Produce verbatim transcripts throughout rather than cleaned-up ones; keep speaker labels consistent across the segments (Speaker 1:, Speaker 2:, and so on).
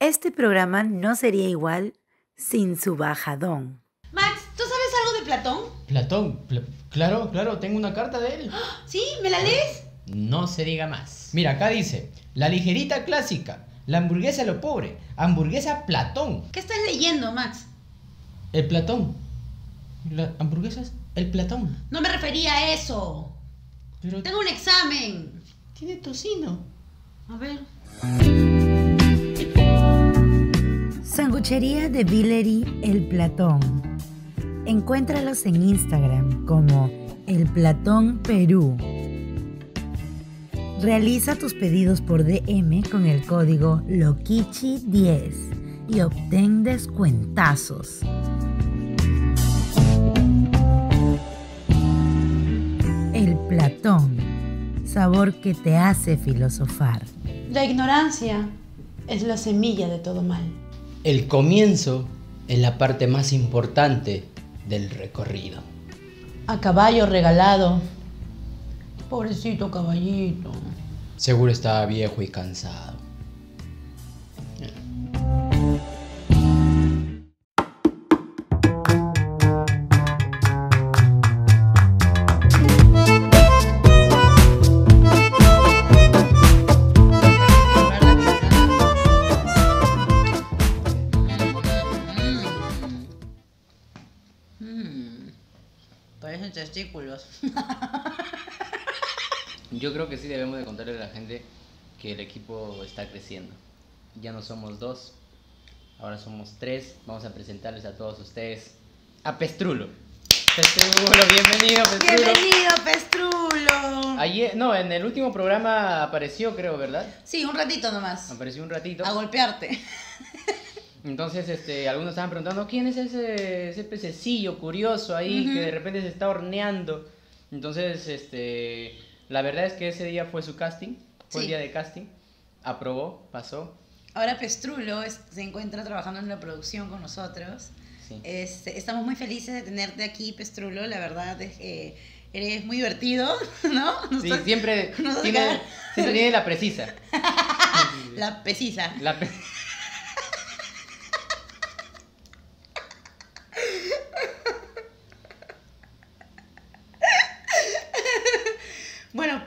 Speaker 1: Este programa no sería igual sin su bajadón.
Speaker 2: Max, ¿tú sabes algo de Platón?
Speaker 3: Platón, pl claro, claro, tengo una carta de él.
Speaker 2: ¿Sí? ¿Me la lees?
Speaker 3: No se diga más. Mira, acá dice, la ligerita clásica, la hamburguesa a lo pobre, hamburguesa Platón.
Speaker 2: ¿Qué estás leyendo, Max?
Speaker 3: El Platón. La hamburguesa es el Platón.
Speaker 2: No me refería a eso.
Speaker 3: Pero
Speaker 2: tengo un examen.
Speaker 3: Tiene tocino.
Speaker 2: A ver.
Speaker 1: Sanguchería de Villery El Platón. Encuéntralos en Instagram como El Platón Perú. Realiza tus pedidos por D M con el código Lokichi diez y obtén descuentazos. El Platón, sabor que te hace filosofar.
Speaker 2: La ignorancia es la semilla de todo mal.
Speaker 3: El comienzo es la parte más importante del recorrido.
Speaker 2: A caballo regalado. Pobrecito caballito.
Speaker 3: Seguro estaba viejo y cansado.
Speaker 2: Parecen testículos.
Speaker 3: Yo creo que sí debemos de contarle a la gente que el equipo está creciendo. Ya no somos dos, ahora somos tres. Vamos a presentarles a todos ustedes a Pestrulo. Pestrulo, bienvenido Pestrulo.
Speaker 2: Bienvenido Pestrulo.
Speaker 3: Ayer, no, en el último programa apareció, creo, ¿verdad?
Speaker 2: Sí, un ratito nomás.
Speaker 3: Apareció un ratito.
Speaker 2: A golpearte.
Speaker 3: Entonces, este, algunos estaban preguntando, ¿quién es ese, ese pececillo curioso ahí, uh-huh, que de repente se está horneando? Entonces, este, la verdad es que ese día fue su casting, fue sí. el día de casting, aprobó, pasó.
Speaker 2: Ahora Pestrulo es, se encuentra trabajando en la producción con nosotros. Sí. Este, estamos muy felices de tenerte aquí, Pestrulo, la verdad es que eres muy divertido, ¿no?
Speaker 3: Sí, nosotros, siempre, nosotros tiene, siempre tiene la precisa.
Speaker 2: La precisa.
Speaker 3: La pe
Speaker 2: Bueno,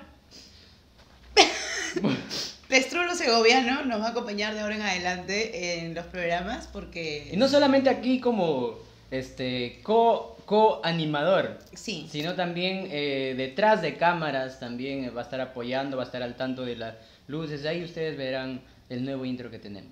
Speaker 2: Pestrulo Segoviano nos va a acompañar de ahora en adelante en los programas porque...
Speaker 3: Y no solamente aquí como este co, co-animador,
Speaker 2: sí,
Speaker 3: sino también eh, detrás de cámaras también va a estar apoyando, va a estar al tanto de las luces. Ahí ustedes verán el nuevo intro que tenemos.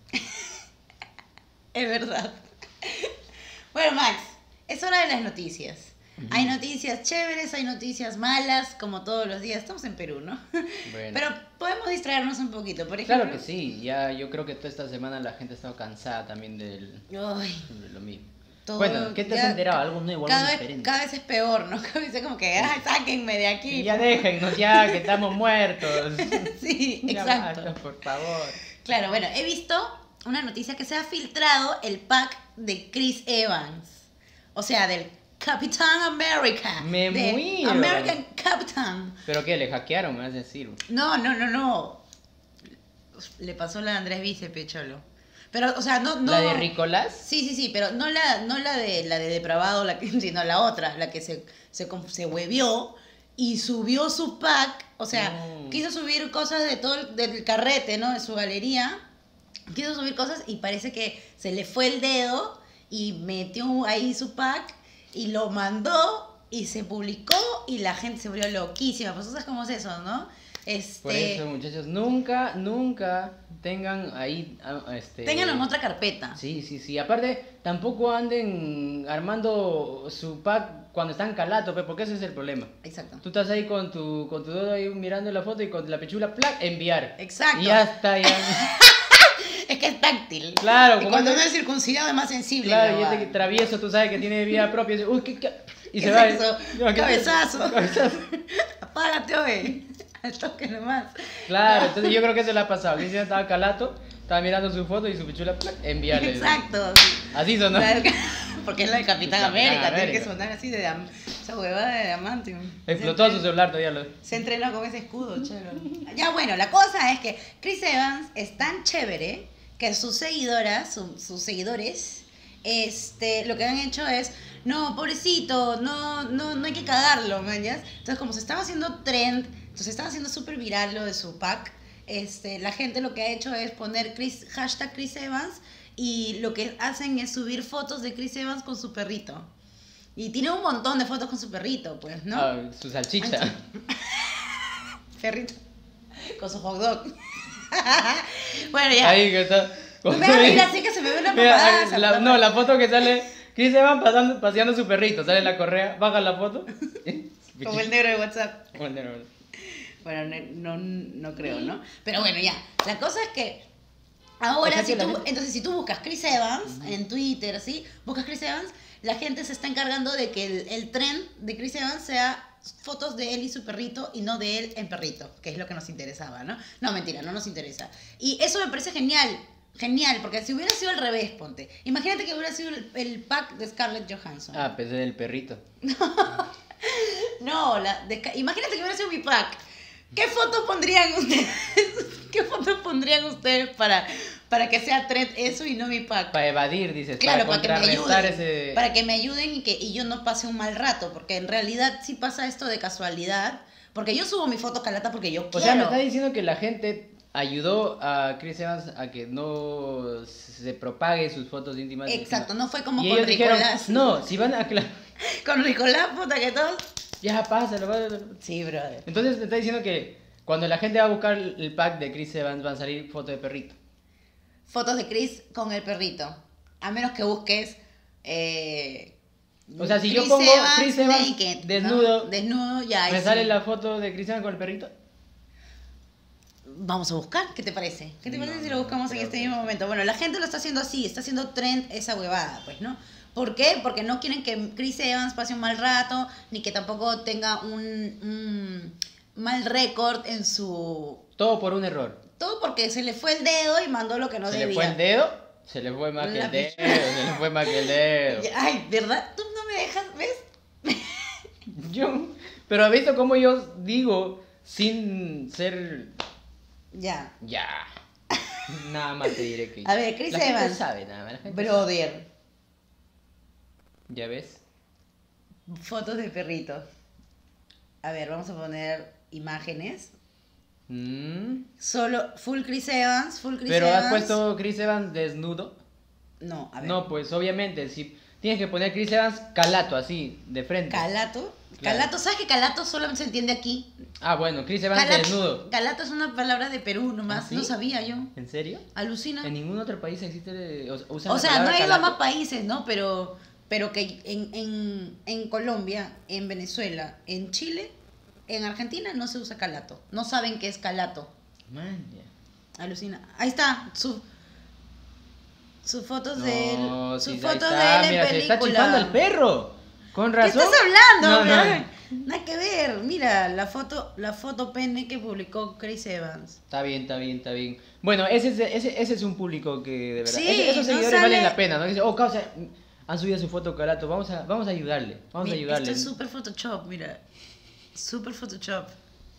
Speaker 2: Es verdad. Bueno, Max, es hora de las noticias. Uh-huh. Hay noticias chéveres, hay noticias malas, como todos los días. Estamos en Perú, ¿no? Bueno. Pero podemos distraernos un poquito, por ejemplo.
Speaker 3: Claro que sí, ya yo creo que toda esta semana la gente ha estado cansada también del,
Speaker 2: Ay,
Speaker 3: de lo mismo.
Speaker 2: Todo,
Speaker 3: bueno, ¿qué te has enterado? ¿Algo nuevo,
Speaker 2: cada
Speaker 3: algo
Speaker 2: vez,
Speaker 3: diferente?
Speaker 2: Cada vez es peor, ¿no? Cada vez es como que, ay, sáquenme de aquí.
Speaker 3: Y ya déjennos ya, que estamos muertos.
Speaker 2: Sí,
Speaker 3: ya
Speaker 2: exacto.
Speaker 3: Basta, por favor.
Speaker 2: Claro, bueno, he visto una noticia que se ha filtrado el pack de Chris Evans. O sea, del Capitán América.
Speaker 3: Me
Speaker 2: de
Speaker 3: muero.
Speaker 2: American Captain.
Speaker 3: ¿Pero qué? ¿Le hackearon, me vas a decir?
Speaker 2: No, no, no, no. Le pasó la de Andrés Bicepe, cholo. Pero, o sea, no, no...
Speaker 3: ¿La de Ricolás?
Speaker 2: Sí, sí, sí, pero no la, no la de la de depravado, la que, sino la otra, la que se, se, se huevió y subió su pack. O sea, no. quiso subir cosas de todo el, del carrete, ¿no? De su galería. Quiso subir cosas y parece que se le fue el dedo y metió ahí su pack y lo mandó y se publicó y la gente se volvió loquísima. Pues tú sabes cómo es eso, ¿no? Este...
Speaker 3: Por eso, muchachos, nunca, nunca tengan ahí... Este...
Speaker 2: Ténganlo en otra carpeta.
Speaker 3: Sí, sí, sí. Aparte, tampoco anden armando su pack cuando están calato, porque ese es el problema.
Speaker 2: Exacto.
Speaker 3: Tú estás ahí con tu, con tu dedo ahí mirando la foto y con la pichula, ¡plac! Enviar.
Speaker 2: Exacto.
Speaker 3: Y ya está, ya...
Speaker 2: Es que es táctil.
Speaker 3: Claro.
Speaker 2: Y como cuando uno es circuncidado es más sensible.
Speaker 3: Claro, y este travieso, tú sabes que tiene vida propia. Y dice, uy, ¿qué, qué? Y
Speaker 2: ¿Qué
Speaker 3: se va.
Speaker 2: Es eso?
Speaker 3: No,
Speaker 2: Cabezazo.
Speaker 3: Cabezazo.
Speaker 2: Apágate, oye. Al toque nomás.
Speaker 3: Claro, entonces yo creo que eso le ha pasado. Dice, estaba calato, estaba mirando su foto y su pichula, enviarle.
Speaker 2: Exacto.
Speaker 3: Así sonó.
Speaker 2: Porque es la de Capitán América,
Speaker 3: América.
Speaker 2: tiene que sonar así de esa huevada de diamante.
Speaker 3: Explotó su celular todavía. Lo...
Speaker 2: Se entrenó con ese escudo, chelo. Ya bueno, la cosa es que Chris Evans es tan chévere que sus seguidoras, su- sus seguidores, este, lo que han hecho es, no, pobrecito, no, no, no hay que cagarlo, mañas. Entonces, como se estaba haciendo trend, entonces estaba haciendo súper viral lo de su pack, este, la gente lo que ha hecho es poner Chris, hashtag Chris Evans, y lo que hacen es subir fotos de Chris Evans con su perrito. Y tiene un montón de fotos con su perrito, pues, ¿no?
Speaker 3: Ah, su salchicha.
Speaker 2: Perrito. Con su hot dog. Bueno, ya.
Speaker 3: Ahí que está.
Speaker 2: Mira, mira, así que se me ve una
Speaker 3: Mira,
Speaker 2: papada.
Speaker 3: la- no, la foto que sale, Chris Evans pasando, paseando su perrito, sale la correa, baja la foto.
Speaker 2: Como el negro de WhatsApp.
Speaker 3: Como el negro.
Speaker 2: Bueno, no, no, no creo, ¿no? Pero bueno, ya. La cosa es que ahora,
Speaker 3: O sea que
Speaker 2: si
Speaker 3: la
Speaker 2: tú,
Speaker 3: gente-
Speaker 2: entonces si tú buscas Chris Evans en Twitter, así, buscas Chris Evans, la gente se está encargando de que el, el trend de Chris Evans sea fotos de él y su perrito y no de él en perrito, que es lo que nos interesaba, ¿no? No, mentira, no nos interesa. Y eso me parece genial, genial, porque si hubiera sido al revés, ponte. Imagínate que hubiera sido el, el pack de Scarlett Johansson.
Speaker 3: Ah, pues del perrito.
Speaker 2: No, la de Scar- imagínate que hubiera sido mi pack. ¿Qué fotos pondrían ustedes? ¿Qué fotos pondrían ustedes para, para que sea trend eso y no mi pack?
Speaker 3: Para evadir, dices,
Speaker 2: Claro,
Speaker 3: para
Speaker 2: para que me
Speaker 3: contrarrestar
Speaker 2: ayuden,
Speaker 3: ese...
Speaker 2: para que me ayuden y que y yo no pase un mal rato, porque en realidad sí pasa esto de casualidad, porque yo subo mi foto calata porque yo
Speaker 3: O
Speaker 2: quiero.
Speaker 3: sea, me está diciendo que la gente ayudó a Chris Evans a que no se propague sus fotos íntimas.
Speaker 2: Exacto, no fue como
Speaker 3: Y
Speaker 2: con
Speaker 3: ellos dijeron,
Speaker 2: Nicolás.
Speaker 3: no, si van a... cla-
Speaker 2: Con Nicolás, puta que todo.
Speaker 3: Ya, pásalo, pásalo.
Speaker 2: Sí, brother.
Speaker 3: Entonces me está diciendo que cuando la gente va a buscar el pack de Chris Evans van a salir fotos de perrito.
Speaker 2: Fotos de Chris con el perrito. A menos que busques. Eh,
Speaker 3: O sea, si yo
Speaker 2: Chris
Speaker 3: pongo
Speaker 2: Evans
Speaker 3: Chris Evans
Speaker 2: naked, ¿no?
Speaker 3: desnudo,
Speaker 2: Desnudo, ya. ahí
Speaker 3: ¿me
Speaker 2: sí.
Speaker 3: sale la foto de Chris Evans con el perrito?
Speaker 2: Vamos a buscar, ¿qué te parece? ¿Qué te
Speaker 3: No,
Speaker 2: parece si
Speaker 3: no,
Speaker 2: lo buscamos en
Speaker 3: creo
Speaker 2: este
Speaker 3: que-
Speaker 2: mismo momento? Bueno, la gente lo está haciendo así, está haciendo trend esa huevada, pues, ¿no? ¿Por qué? Porque no quieren que Chris Evans pase un mal rato, ni que tampoco tenga un, un mal récord en su...
Speaker 3: Todo por un error.
Speaker 2: Todo porque se le fue el dedo y mandó lo que no
Speaker 3: se
Speaker 2: debía.
Speaker 3: le fue el dedo, se le fue más que
Speaker 2: La
Speaker 3: el dedo,
Speaker 2: pichula.
Speaker 3: se le fue más que el dedo.
Speaker 2: Ay, ¿verdad? Tú no me dejas, ¿ves?
Speaker 3: Yo, pero ¿has visto cómo yo digo sin ser
Speaker 2: Ya.
Speaker 3: ya? Nada más te diré que
Speaker 2: A ver, Chris
Speaker 3: la gente
Speaker 2: Evans.
Speaker 3: sabe nada más. La gente
Speaker 2: Brother.
Speaker 3: sabe. ¿Ya ves?
Speaker 2: Fotos de perrito. A ver, vamos a poner imágenes.
Speaker 3: Mm.
Speaker 2: Solo full Chris Evans, full Chris
Speaker 3: Pero
Speaker 2: Evans.
Speaker 3: has puesto Chris Evans desnudo.
Speaker 2: No, a ver.
Speaker 3: No, pues obviamente, si tienes que poner Chris Evans calato así, de frente.
Speaker 2: Calato.
Speaker 3: Claro.
Speaker 2: Calato, ¿sabes que calato solamente se entiende aquí?
Speaker 3: Ah, bueno, Chris Evans
Speaker 2: Calato,
Speaker 3: desnudo.
Speaker 2: calato es una palabra de Perú nomás,
Speaker 3: ¿Ah, sí?
Speaker 2: no sabía yo.
Speaker 3: ¿En serio?
Speaker 2: Alucina.
Speaker 3: En ningún otro país existe, o, usan
Speaker 2: O
Speaker 3: la
Speaker 2: sea, no
Speaker 3: palabra
Speaker 2: he ido a
Speaker 3: calato.
Speaker 2: más países, ¿no? Pero, pero que en, en, en Colombia, en Venezuela, en Chile, en Argentina no se usa calato. No saben qué es calato.
Speaker 3: Man, ya.
Speaker 2: Alucina. Ahí está, su, sus fotos de él.
Speaker 3: No,
Speaker 2: Sus
Speaker 3: sí, ahí
Speaker 2: fotos
Speaker 3: está,
Speaker 2: de él en
Speaker 3: mira, se
Speaker 2: película.
Speaker 3: está chifando el perro. Con
Speaker 2: ¿Qué
Speaker 3: razón.
Speaker 2: estás hablando?
Speaker 3: No, no.
Speaker 2: bro? Nada que ver. Mira, la foto, la foto pene que publicó Chris Evans.
Speaker 3: Está bien, está bien, está bien. Bueno, ese es, ese, ese es un público que de verdad.
Speaker 2: Sí,
Speaker 3: ese- esos
Speaker 2: no
Speaker 3: seguidores
Speaker 2: sale-
Speaker 3: valen la pena, ¿no? Dice, oh, causa, han subido su foto calato, vamos a, vamos a ayudarle, vamos a
Speaker 2: Mira,
Speaker 3: ayudarle.
Speaker 2: Esto es super Photoshop, mira. Super Photoshop.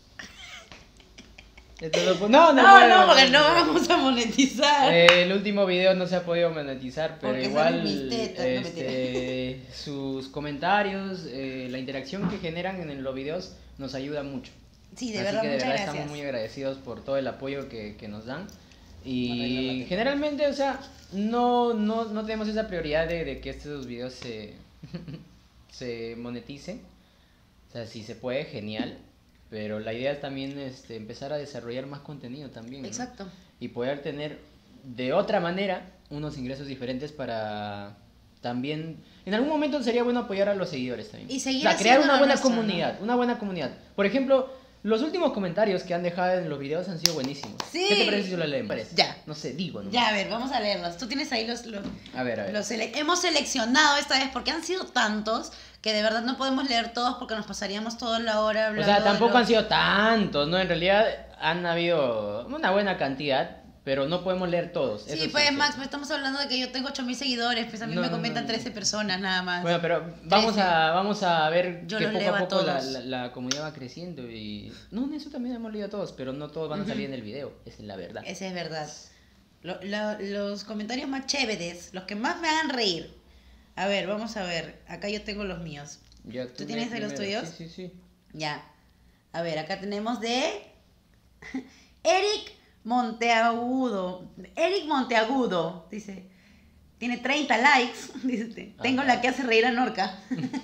Speaker 3: Esto lo- no, no,
Speaker 2: No,
Speaker 3: puedo.
Speaker 2: no, porque no vamos a monetizar.
Speaker 3: Eh, el último video no se ha podido monetizar, pero
Speaker 2: Porque
Speaker 3: igual
Speaker 2: salen mis tetas, no,
Speaker 3: este, sus comentarios, eh, la interacción que generan en los videos nos ayuda mucho.
Speaker 2: Sí, de
Speaker 3: Así
Speaker 2: verdad,
Speaker 3: que de
Speaker 2: muchas
Speaker 3: verdad
Speaker 2: gracias.
Speaker 3: estamos muy agradecidos por todo el apoyo que, que nos dan.
Speaker 2: Arregla la
Speaker 3: Y
Speaker 2: teta.
Speaker 3: generalmente, o sea, no, no, no tenemos esa prioridad de, de que estos videos se, se moneticen. O sea, si se puede, genial. Pero la idea es también este, empezar a desarrollar más contenido también, ¿no?
Speaker 2: Exacto.
Speaker 3: Y poder tener de otra manera unos ingresos diferentes para también... En algún momento sería bueno apoyar a los seguidores también.
Speaker 2: Y seguir
Speaker 3: o sea, crear
Speaker 2: haciendo
Speaker 3: una
Speaker 2: lo
Speaker 3: buena
Speaker 2: nuestro,
Speaker 3: comunidad, una buena comunidad. Por ejemplo, los últimos comentarios que han dejado en los videos han sido buenísimos.
Speaker 2: Sí.
Speaker 3: ¿Qué te parece si los leemos?
Speaker 2: Ya.
Speaker 3: No sé, digo, ¿no?
Speaker 2: Ya, a ver, vamos a leerlos. Tú tienes ahí los... los,
Speaker 3: A ver, a ver.
Speaker 2: los sele- hemos seleccionado esta vez porque han sido tantos que de verdad no podemos leer todos porque nos pasaríamos toda la hora
Speaker 3: O
Speaker 2: hablando.
Speaker 3: sea,
Speaker 2: de
Speaker 3: tampoco
Speaker 2: los-
Speaker 3: han sido tantos, ¿no? En realidad han habido una buena cantidad, pero no podemos leer todos. eso
Speaker 2: Sí, pues
Speaker 3: es
Speaker 2: Max,
Speaker 3: cierto.
Speaker 2: pues estamos hablando de que yo tengo ocho mil seguidores, pues a mí
Speaker 3: No,
Speaker 2: me
Speaker 3: no,
Speaker 2: comentan
Speaker 3: no, no.
Speaker 2: trece personas nada más.
Speaker 3: Bueno, pero vamos
Speaker 2: trece.
Speaker 3: a, vamos a ver
Speaker 2: Yo
Speaker 3: que
Speaker 2: los
Speaker 3: poco
Speaker 2: leo
Speaker 3: a
Speaker 2: a
Speaker 3: poco la,
Speaker 2: todos.
Speaker 3: la, la comunidad va creciendo y... No, en eso también hemos leído a todos, pero no todos van a salir en el video, esa es la verdad.
Speaker 2: Esa es verdad. Lo- lo- los comentarios más chéveres, los que más me hagan reír. A ver, vamos a ver. Acá yo tengo los míos.
Speaker 3: Ya,
Speaker 2: ¿Tú
Speaker 3: lee
Speaker 2: tienes de los
Speaker 3: primero.
Speaker 2: tuyos?
Speaker 3: Sí, sí, sí.
Speaker 2: Ya. A ver, acá tenemos de Eric Monteagudo. Eric Monteagudo dice, tiene treinta likes. Dice, tengo
Speaker 3: Ajá.
Speaker 2: la que hace reír a Norca.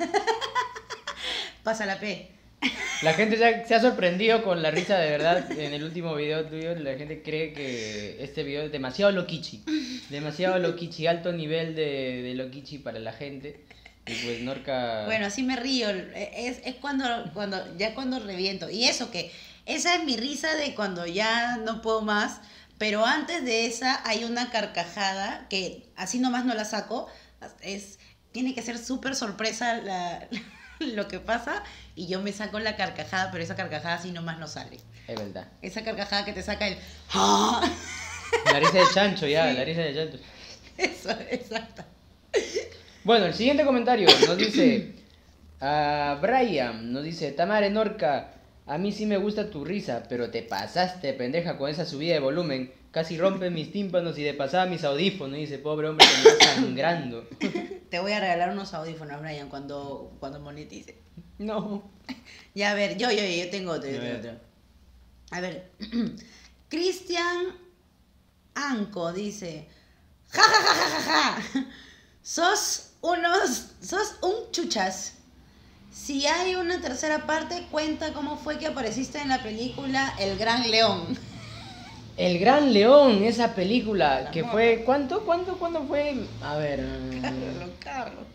Speaker 2: Pasa la P.
Speaker 3: La gente se ha, se ha sorprendido con la risa de verdad. En el último video tuyo, la gente cree que este video es demasiado loquichi. Demasiado loquichi, alto nivel de, de loquichi para la gente. Y pues Norca...
Speaker 2: Bueno, así me río. Es, es cuando, cuando, ya cuando reviento. Y eso que, esa es mi risa de cuando ya no puedo más. Pero antes de esa hay una carcajada que así nomás no la saco. Es, tiene que ser súper sorpresa la, lo que pasa. Y yo me saco la carcajada, pero esa carcajada así nomás no sale.
Speaker 3: Es verdad.
Speaker 2: Esa carcajada que te saca el... ¡Ah!
Speaker 3: La risa de chancho, ya,
Speaker 2: Sí.
Speaker 3: la risa de chancho.
Speaker 2: Eso, exacto.
Speaker 3: Bueno, el siguiente comentario nos dice... a Brian nos dice... Tamare Norca, a mí sí me gusta tu risa, pero te pasaste, pendeja, con esa subida de volumen. Casi rompe mis tímpanos y de pasada mis audífonos. Y dice, pobre hombre, que me está sangrando.
Speaker 2: Te voy a regalar unos audífonos, Brian, cuando, cuando monetice.
Speaker 3: No.
Speaker 2: Ya, a ver, yo, yo, yo tengo otro, yo
Speaker 3: A
Speaker 2: tengo
Speaker 3: ver.
Speaker 2: otro. A ver, Cristian Anco dice, ja, ja, ja, ja, ja, ja, sos unos, sos un chuchas. Si hay una tercera parte, cuenta cómo fue que apareciste en la película El Gran León.
Speaker 3: El Gran León, esa película,
Speaker 2: La
Speaker 3: que
Speaker 2: moda.
Speaker 3: fue... ¿Cuánto? ¿Cuánto? ¿Cuándo fue? A ver... mm,
Speaker 2: Carlos, Carlos.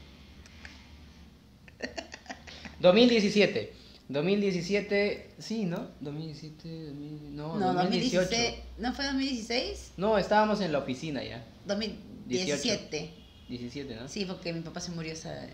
Speaker 3: dos mil diecisiete. dos mil diecisiete... Sí, ¿no? dos mil diecisiete... dos mil, no,
Speaker 2: No,
Speaker 3: dos mil dieciocho.
Speaker 2: dos mil dieciséis, ¿no fue dos mil dieciséis?
Speaker 3: No, estábamos en la oficina ya.
Speaker 2: dos mil diecisiete.
Speaker 3: diecisiete, ¿no?
Speaker 2: Sí, porque mi papá se murió esa...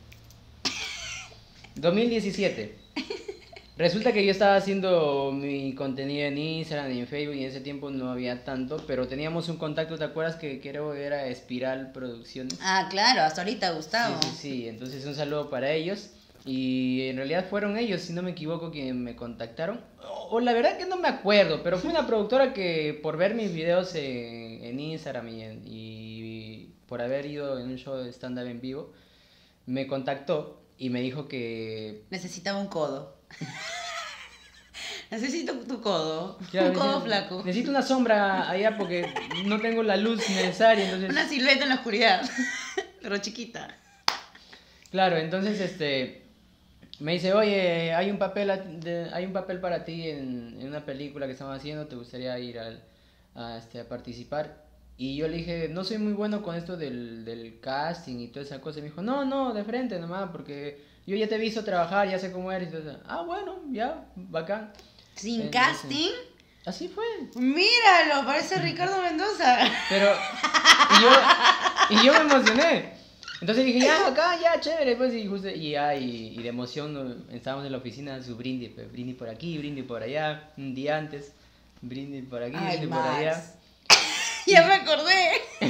Speaker 3: dos mil diecisiete. Resulta que yo estaba haciendo mi contenido en Instagram y en Facebook y en ese tiempo no había tanto, pero teníamos un contacto, ¿te acuerdas? Que creo que era Espiral Producciones.
Speaker 2: Ah, claro, hasta ahorita, Gustavo.
Speaker 3: Sí, sí, sí, entonces un saludo para ellos. Y en realidad fueron ellos, si no me equivoco, quienes me contactaron. O, o la verdad que no me acuerdo, pero fue una productora que por ver mis videos en, en Instagram y, en- y por haber ido en un show de stand-up en vivo, me contactó y me dijo que...
Speaker 2: Necesitaba un codo. Necesito tu codo.
Speaker 3: Claro,
Speaker 2: un codo
Speaker 3: necesito-
Speaker 2: flaco.
Speaker 3: Necesito una sombra allá porque no tengo la luz necesaria, entonces...
Speaker 2: Una silueta en la oscuridad. Pero chiquita.
Speaker 3: Claro, entonces este me dice, oye, hay un papel a- de- hay un papel para ti en, en una película que estamos haciendo, ¿te gustaría ir al- a, este, a participar? Y yo le dije, no soy muy bueno con esto del, del casting y toda esa cosa. Y me dijo, no, no, de frente nomás, porque yo ya te he visto trabajar, ya sé cómo eres. Y todo eso. Ah, bueno, ya, bacán.
Speaker 2: Sin
Speaker 3: Entonces,
Speaker 2: casting.
Speaker 3: Así fue.
Speaker 2: Míralo, parece Ricardo Mendoza.
Speaker 3: Pero, y yo, y yo me emocioné. Entonces dije, ya, acá, ya, chévere. Pues, y, justo, y, ya, y, y de emoción ¿no? Estábamos en la oficina, su brindis, pues, brindis por aquí, brindis por allá, un día antes, brindis por aquí,
Speaker 2: Ay,
Speaker 3: brindis por
Speaker 2: Max.
Speaker 3: allá.
Speaker 2: Ya me acordé.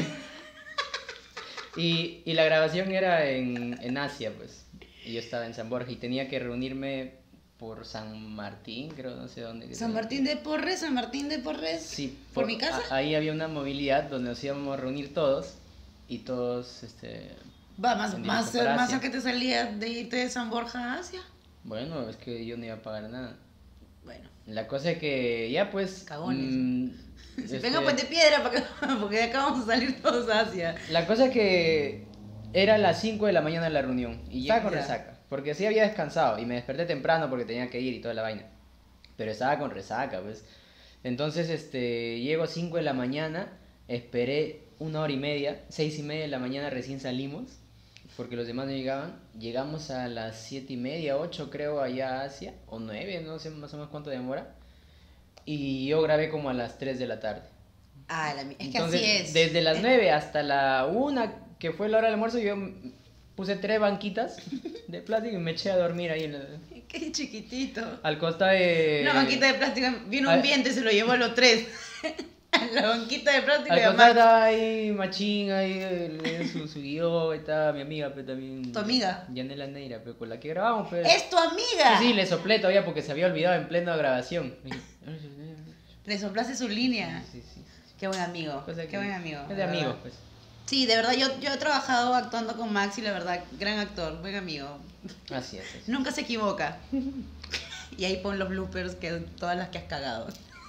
Speaker 3: Y, y la grabación era en, en Asia, pues. Y yo estaba en San Borja y tenía que reunirme por San Martín, creo, no sé dónde.
Speaker 2: San Martín de Porres, San Martín de Porres.
Speaker 3: Sí,
Speaker 2: ¿Por mi casa?
Speaker 3: a- ahí había una movilidad donde nos íbamos a reunir todos y todos, este...
Speaker 2: Va, más,
Speaker 3: en
Speaker 2: más,
Speaker 3: directo para
Speaker 2: más
Speaker 3: Asia.
Speaker 2: a que te salía de irte de San Borja a Asia.
Speaker 3: Bueno, es que yo no iba a pagar nada.
Speaker 2: Bueno.
Speaker 3: La cosa es que ya pues...
Speaker 2: Cagones.
Speaker 3: mm,
Speaker 2: Si
Speaker 3: este,
Speaker 2: venga Puente Piedra, para que- porque de acá vamos a salir todos a Asia.
Speaker 3: La cosa es que era las cinco de la mañana la reunión y estaba con
Speaker 2: Ya.
Speaker 3: resaca. Porque sí había descansado y me desperté temprano porque tenía que ir y toda la vaina. Pero estaba con resaca, pues. Entonces, este, llego cinco de la mañana, esperé una hora y media, seis y media de la mañana recién salimos, porque los demás no llegaban. Llegamos a las siete y media, ocho creo, allá a Asia, o nueve, no sé más o menos cuánto demora. Y yo grabé como a las tres de la tarde.
Speaker 2: Ah, la, mi- es que
Speaker 3: Entonces,
Speaker 2: así es.
Speaker 3: desde las nueve hasta la una, que fue la hora del almuerzo, yo puse tres banquitas de plástico y me eché a dormir ahí en la-
Speaker 2: Qué chiquitito.
Speaker 3: al costado de...
Speaker 2: Una banquita de plástico. Vino
Speaker 3: al-
Speaker 2: un viento y se lo llevó a los tres. A la banquita de plástico
Speaker 3: Al
Speaker 2: y a
Speaker 3: costado
Speaker 2: Max.
Speaker 3: estaba ahí Machín, ahí eh, su, su guión, estaba mi amiga, pero también...
Speaker 2: ¿Tu amiga?
Speaker 3: Yanela Neira, pero con la que grabamos, pero...
Speaker 2: ¡Es tu amiga!
Speaker 3: Sí, sí, le soplé todavía porque se había olvidado en plena grabación.
Speaker 2: Le soplaste su línea.
Speaker 3: Sí, sí, sí.
Speaker 2: Qué buen amigo,
Speaker 3: Cosa que-
Speaker 2: qué buen amigo.
Speaker 3: Es de
Speaker 2: verdad.
Speaker 3: amigos, pues.
Speaker 2: Sí, de verdad, yo, yo he trabajado actuando con Max y la verdad, gran actor, buen amigo.
Speaker 3: Así es. así es.
Speaker 2: Nunca se equivoca. Y ahí pon los bloopers, que todas las que has cagado.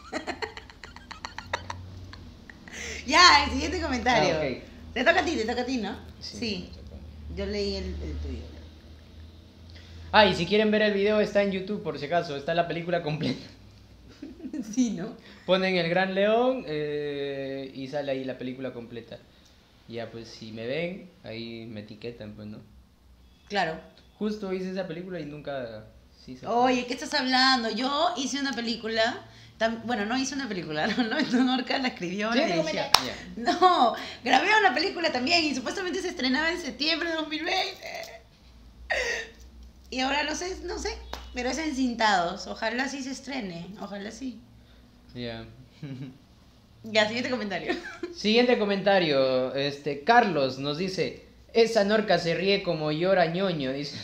Speaker 2: Ya, el siguiente comentario.
Speaker 3: Ah, ok.
Speaker 2: Te toca a ti, te toca a ti, ¿no?
Speaker 3: Sí,
Speaker 2: Sí.
Speaker 3: me toca.
Speaker 2: Yo leí el, el tuyo.
Speaker 3: Ah, y si quieren ver el video está en YouTube, por si acaso, está la película completa.
Speaker 2: Sí, ¿no?
Speaker 3: Ponen El Gran León eh, y sale ahí la película completa. Ya, pues si me ven, ahí me etiquetan, pues, ¿no?
Speaker 2: Claro.
Speaker 3: Justo hice esa película y nunca... Sí, se-
Speaker 2: Oye, ¿qué estás hablando? Yo hice una película. tam- Bueno, no hice una película, ¿no? No, Norca la escribió, la
Speaker 3: Sí,
Speaker 2: dirigió.
Speaker 3: ya.
Speaker 2: No, grabé una película también y supuestamente se estrenaba en septiembre de dos mil veinte. Y ahora no sé, no sé, pero es encintados. Ojalá sí se estrene, ojalá sí.
Speaker 3: Ya.
Speaker 2: Ya, siguiente comentario.
Speaker 3: Siguiente comentario, este, Carlos nos dice, esa Norca se ríe como llora ñoño, dice.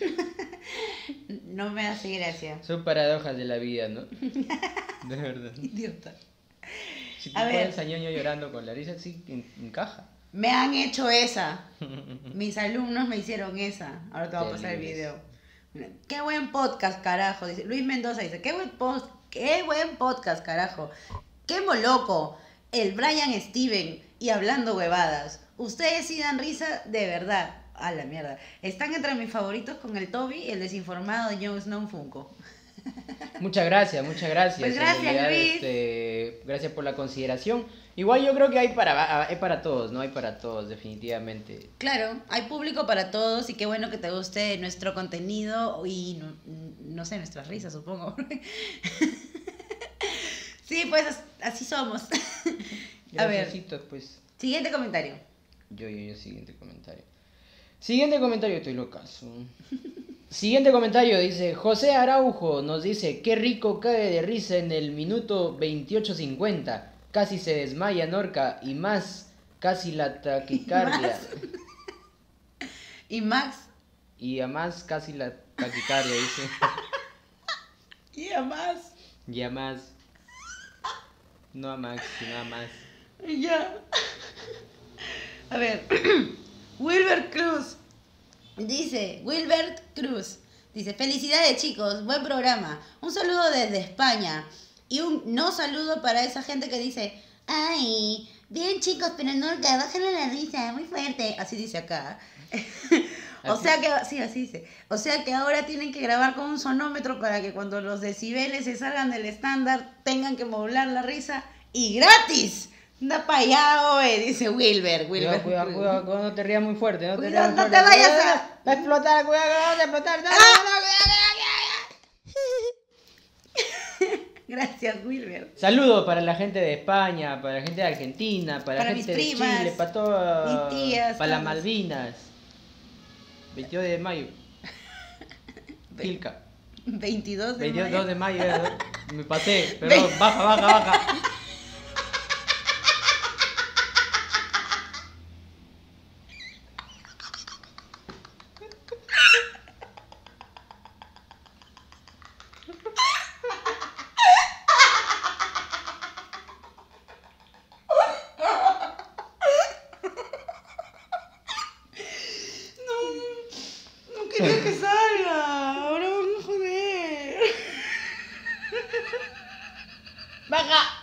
Speaker 2: No me hace gracia.
Speaker 3: Son paradojas de la vida, ¿no? De verdad.
Speaker 2: Idiota.
Speaker 3: Si te
Speaker 2: A ver.
Speaker 3: pones a ñoño llorando con la risa, sí en- encaja.
Speaker 2: Me han hecho esa. Mis alumnos me hicieron esa. Ahora te voy a pasar el
Speaker 3: Terribles.
Speaker 2: video. Mira, qué buen podcast, carajo. Dice Luis Mendoza dice, qué buen post, qué buen podcast, carajo. Qué moloco. El Brian Steven y hablando huevadas. Ustedes sí dan risa de verdad. A la mierda. Están entre mis favoritos con el Toby y el desinformado de Jon Snow Funko.
Speaker 3: Muchas gracias, muchas gracias.
Speaker 2: Pues
Speaker 3: En
Speaker 2: gracias,
Speaker 3: realidad,
Speaker 2: Luis.
Speaker 3: este, gracias por la consideración. Igual yo creo que hay para, hay para todos, ¿no? Hay para todos, definitivamente.
Speaker 2: Claro, hay público para todos y qué bueno que te guste nuestro contenido y no, no sé, nuestras risas, supongo. Sí, pues as- así somos. A ver,
Speaker 3: Graciasitos, pues.
Speaker 2: siguiente comentario.
Speaker 3: Yo, yo, yo, siguiente comentario. Siguiente comentario, estoy locazo. Siguiente comentario, dice José Araujo, nos dice, qué rico cae de risa en el minuto veintiocho cincuenta. Casi se desmaya Norca y más, casi la taquicardia.
Speaker 2: Y Max,
Speaker 3: Y además casi la taquicardia, dice.
Speaker 2: y además,
Speaker 3: Y a más. No a Max, sino a más.
Speaker 2: y ya. A ver, Wilbert Cruz dice, Wilbert Cruz dice, felicidades chicos, buen programa. Un saludo desde España. Y un no saludo para esa gente que dice, ay, bien chicos, pero Norca, bájale la risa, muy fuerte. Así dice acá. O
Speaker 3: Así.
Speaker 2: sea que, sí, así dice. O sea que ahora tienen que grabar con un sonómetro para que cuando los decibeles se salgan del estándar tengan que modular la risa y gratis. Anda para allá, oe, dice Wilber. Wilber.
Speaker 3: Cuidado, cuidado, cuidado, cuidado, no te rías muy fuerte, no te
Speaker 2: Cuidado,
Speaker 3: rías muy
Speaker 2: no
Speaker 3: fuerte.
Speaker 2: te vayas a-
Speaker 3: Va a explotar, cuidado, que vamos a explotar. No, no, no, cuidado, cuidado,
Speaker 2: Gracias, Wilber.
Speaker 3: cuidado. Saludos para la gente de España, para la gente de Argentina, para,
Speaker 2: Para
Speaker 3: la
Speaker 2: mis
Speaker 3: gente de
Speaker 2: primas,
Speaker 3: Chile, para todas.
Speaker 2: mis tías,
Speaker 3: para las
Speaker 2: todos.
Speaker 3: Malvinas. veintidós de mayo. Pilca.
Speaker 2: veintidós de
Speaker 3: veintidós
Speaker 2: mayo.
Speaker 3: de mayo. eh, Me pasé, perdón, baja, baja, baja.
Speaker 2: No, no quería que salga. Ahora vamos a joder.
Speaker 3: ¡Baja!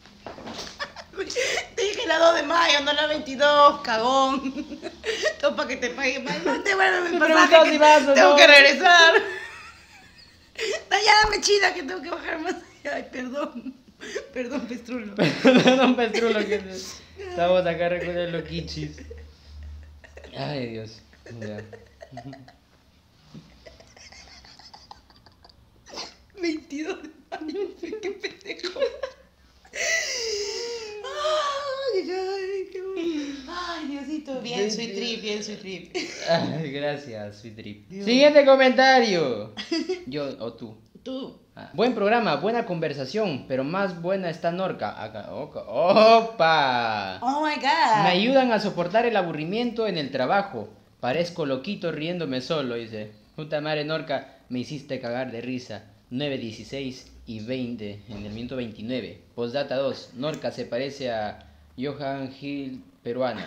Speaker 2: Te dije la dos de mayo, no la veintidós, cagón. Todo para que te pague más. No te vuelvan
Speaker 3: Me
Speaker 2: el
Speaker 3: preguntó
Speaker 2: pasaje.
Speaker 3: si
Speaker 2: Que
Speaker 3: vas o
Speaker 2: tengo
Speaker 3: no.
Speaker 2: que regresar. No, ya dame chida que tengo que bajar más. Ay, perdón. Perdón, Pestrulo.
Speaker 3: Perdón, Pestrulo, que te- estamos acá recordando los quichis. Ay, Dios. Ya.
Speaker 2: veintidós de mayo. Qué pendejo. Ay, ay, qué bueno. Ay, Diosito. Bien, sweet trip, bien, sweet trip.
Speaker 3: Ay, gracias, Sweet Trip.
Speaker 2: Dios.
Speaker 3: Siguiente comentario. Yo o tú.
Speaker 2: Tú.
Speaker 3: Ah, buen programa, buena conversación, pero más buena está Norca. Acá, oca- ¡Opa!
Speaker 2: Oh my god.
Speaker 3: Me ayudan a soportar el aburrimiento en el trabajo. Parezco loquito riéndome solo, dice. Puta madre Norca, me hiciste cagar de risa. nueve, dieciséis y veinte en el minuto veintinueve. Postdata dos. Norca se parece a Johan Hill peruana.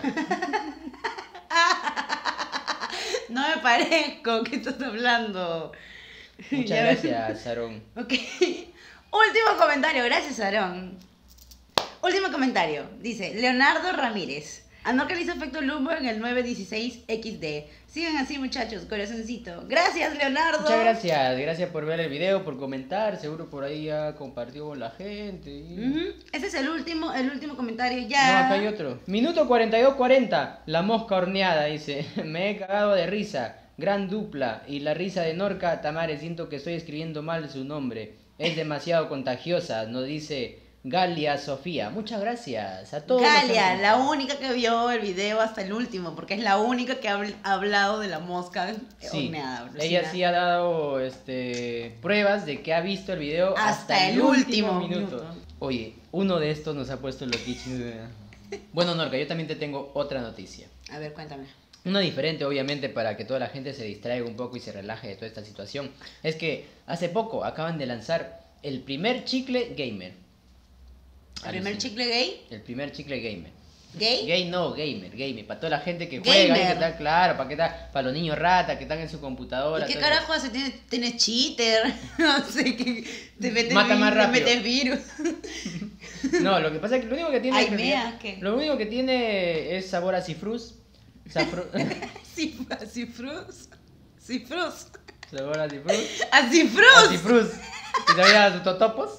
Speaker 2: No me parezco, ¿qué estás hablando?
Speaker 3: Muchas
Speaker 2: Ya ves.
Speaker 3: gracias, Aarón.
Speaker 2: Ok. Último comentario, gracias, Aarón. Último comentario. Dice Leonardo Ramírez. A Norca le hizo efecto Lumbo en el nueve dieciséis equis de. Sigan así, muchachos, corazoncito. Gracias, Leonardo.
Speaker 3: Muchas gracias, gracias por ver el video, por comentar, seguro por ahí ya compartió con la gente. y-
Speaker 2: Ujú. Ese es el último, el último comentario
Speaker 3: No,
Speaker 2: ya.
Speaker 3: acá hay otro. Minuto cuarenta y dos cuarenta, la mosca horneada, dice. Me he cagado de risa, gran dupla. Y la risa de Norca, Tamare, siento que estoy escribiendo mal su nombre. Es demasiado contagiosa, nos dice Galia Sofía. Muchas gracias a todos. los que
Speaker 2: Galia,
Speaker 3: han-
Speaker 2: la única que vio el video hasta el último, porque es la única que ha habl- ha hablado de la mosca
Speaker 3: Sí,
Speaker 2: horneada.
Speaker 3: ella
Speaker 2: Lucina.
Speaker 3: sí ha dado este, pruebas de que ha visto el video
Speaker 2: Hasta
Speaker 3: hasta,
Speaker 2: el último minuto.
Speaker 3: Oye, uno de estos nos ha puesto loquichis. Bueno, Norca, yo también te tengo otra noticia.
Speaker 2: A ver, cuéntame.
Speaker 3: Una diferente, obviamente, para que toda la gente se distraiga un poco y se relaje de toda esta situación. Es que hace poco acaban de lanzar el primer chicle gamer.
Speaker 2: ¿El primer
Speaker 3: Alucina.
Speaker 2: chicle gay?
Speaker 3: El primer chicle gamer.
Speaker 2: ¿Gay?
Speaker 3: Gay no, gamer, gamer. Para toda la gente que juega, y
Speaker 2: Gamer.
Speaker 3: que tal, claro, para, que tal, para los niños ratas que están en su computadora.
Speaker 2: ¿Y qué
Speaker 3: todo eso.
Speaker 2: carajo hace? ¿Tienes, tienes cheater? No sé, que te metes,
Speaker 3: Mata
Speaker 2: vi-
Speaker 3: más
Speaker 2: te
Speaker 3: rápido.
Speaker 2: metes virus.
Speaker 3: No, lo que pasa es que lo único que tiene.
Speaker 2: Ay,
Speaker 3: en realidad-
Speaker 2: mea, ¿qué?
Speaker 3: Lo único que tiene es sabor a cifrus. Safru-
Speaker 2: Sí, a cifrus. Cifrus.
Speaker 3: sabor a cifrus.
Speaker 2: A
Speaker 3: A
Speaker 2: cifrus.
Speaker 3: cifrus. Y todavía a totopos.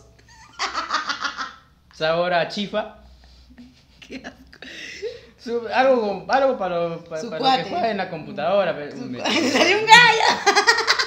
Speaker 3: Sabor a chifa.
Speaker 2: Qué asco.
Speaker 3: Su- algo, con- algo para, lo- para,
Speaker 2: Su
Speaker 3: para los que
Speaker 2: cuate.
Speaker 3: juegan en la computadora. pe- me-
Speaker 2: ¡Ay, salió un gallo!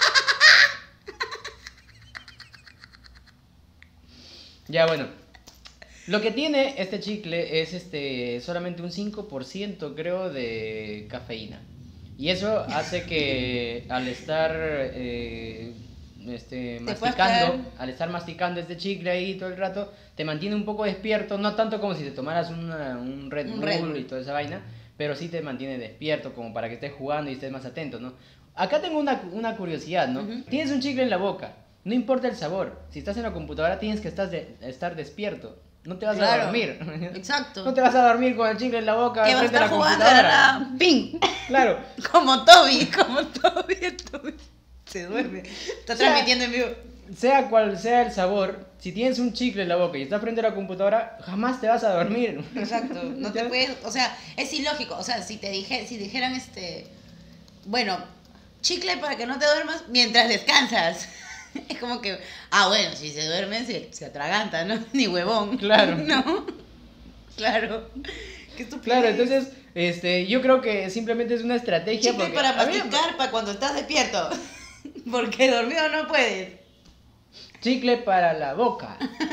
Speaker 3: Ya, bueno. Lo que tiene este chicle es este solamente un cinco por ciento, creo, de cafeína. Y eso hace que al estar eh, este,
Speaker 2: puedas
Speaker 3: masticando,
Speaker 2: caer.
Speaker 3: al estar masticando este chicle ahí todo el rato, te mantiene un poco despierto, no tanto como si te tomaras una- un Red
Speaker 2: Un
Speaker 3: Bull
Speaker 2: Red Bull.
Speaker 3: y toda esa vaina, pero sí te mantiene despierto como para que estés jugando y estés más atento, ¿no? Acá tengo una, una curiosidad, ¿no?
Speaker 2: Ujú.
Speaker 3: Tienes un chicle en la boca, no importa el sabor, si estás en la computadora tienes que estar, de- estar despierto, no te vas
Speaker 2: Claro.
Speaker 3: a dormir.
Speaker 2: Exacto.
Speaker 3: No te vas a dormir con el chicle en la boca
Speaker 2: Que va a
Speaker 3: frente a
Speaker 2: estar
Speaker 3: la
Speaker 2: jugando de la
Speaker 3: computadora.
Speaker 2: nada. ¡Ping!
Speaker 3: Claro.
Speaker 2: Como Toby, como Toby, el Toby. Se duerme. Está
Speaker 3: O sea,
Speaker 2: transmitiendo en vivo.
Speaker 3: Sea cual sea el sabor, si tienes un chicle en la boca y estás frente a la computadora, jamás te vas a dormir.
Speaker 2: Exacto. No te puedes. O sea, es ilógico. O sea, si te dije, si dijeran este. Bueno, chicle para que no te duermas mientras descansas. Es como que. Ah, bueno, si se duermen, se, se atraganta, ¿no? Ni huevón.
Speaker 3: Claro.
Speaker 2: ¿No? Claro. Qué estupidez.
Speaker 3: Claro, entonces, este, yo creo que simplemente es una estrategia.
Speaker 2: Chicle
Speaker 3: porque
Speaker 2: para
Speaker 3: a mí me-
Speaker 2: masticar para cuando estás despierto. Porque dormido no puedes.
Speaker 3: Chicle para la boca.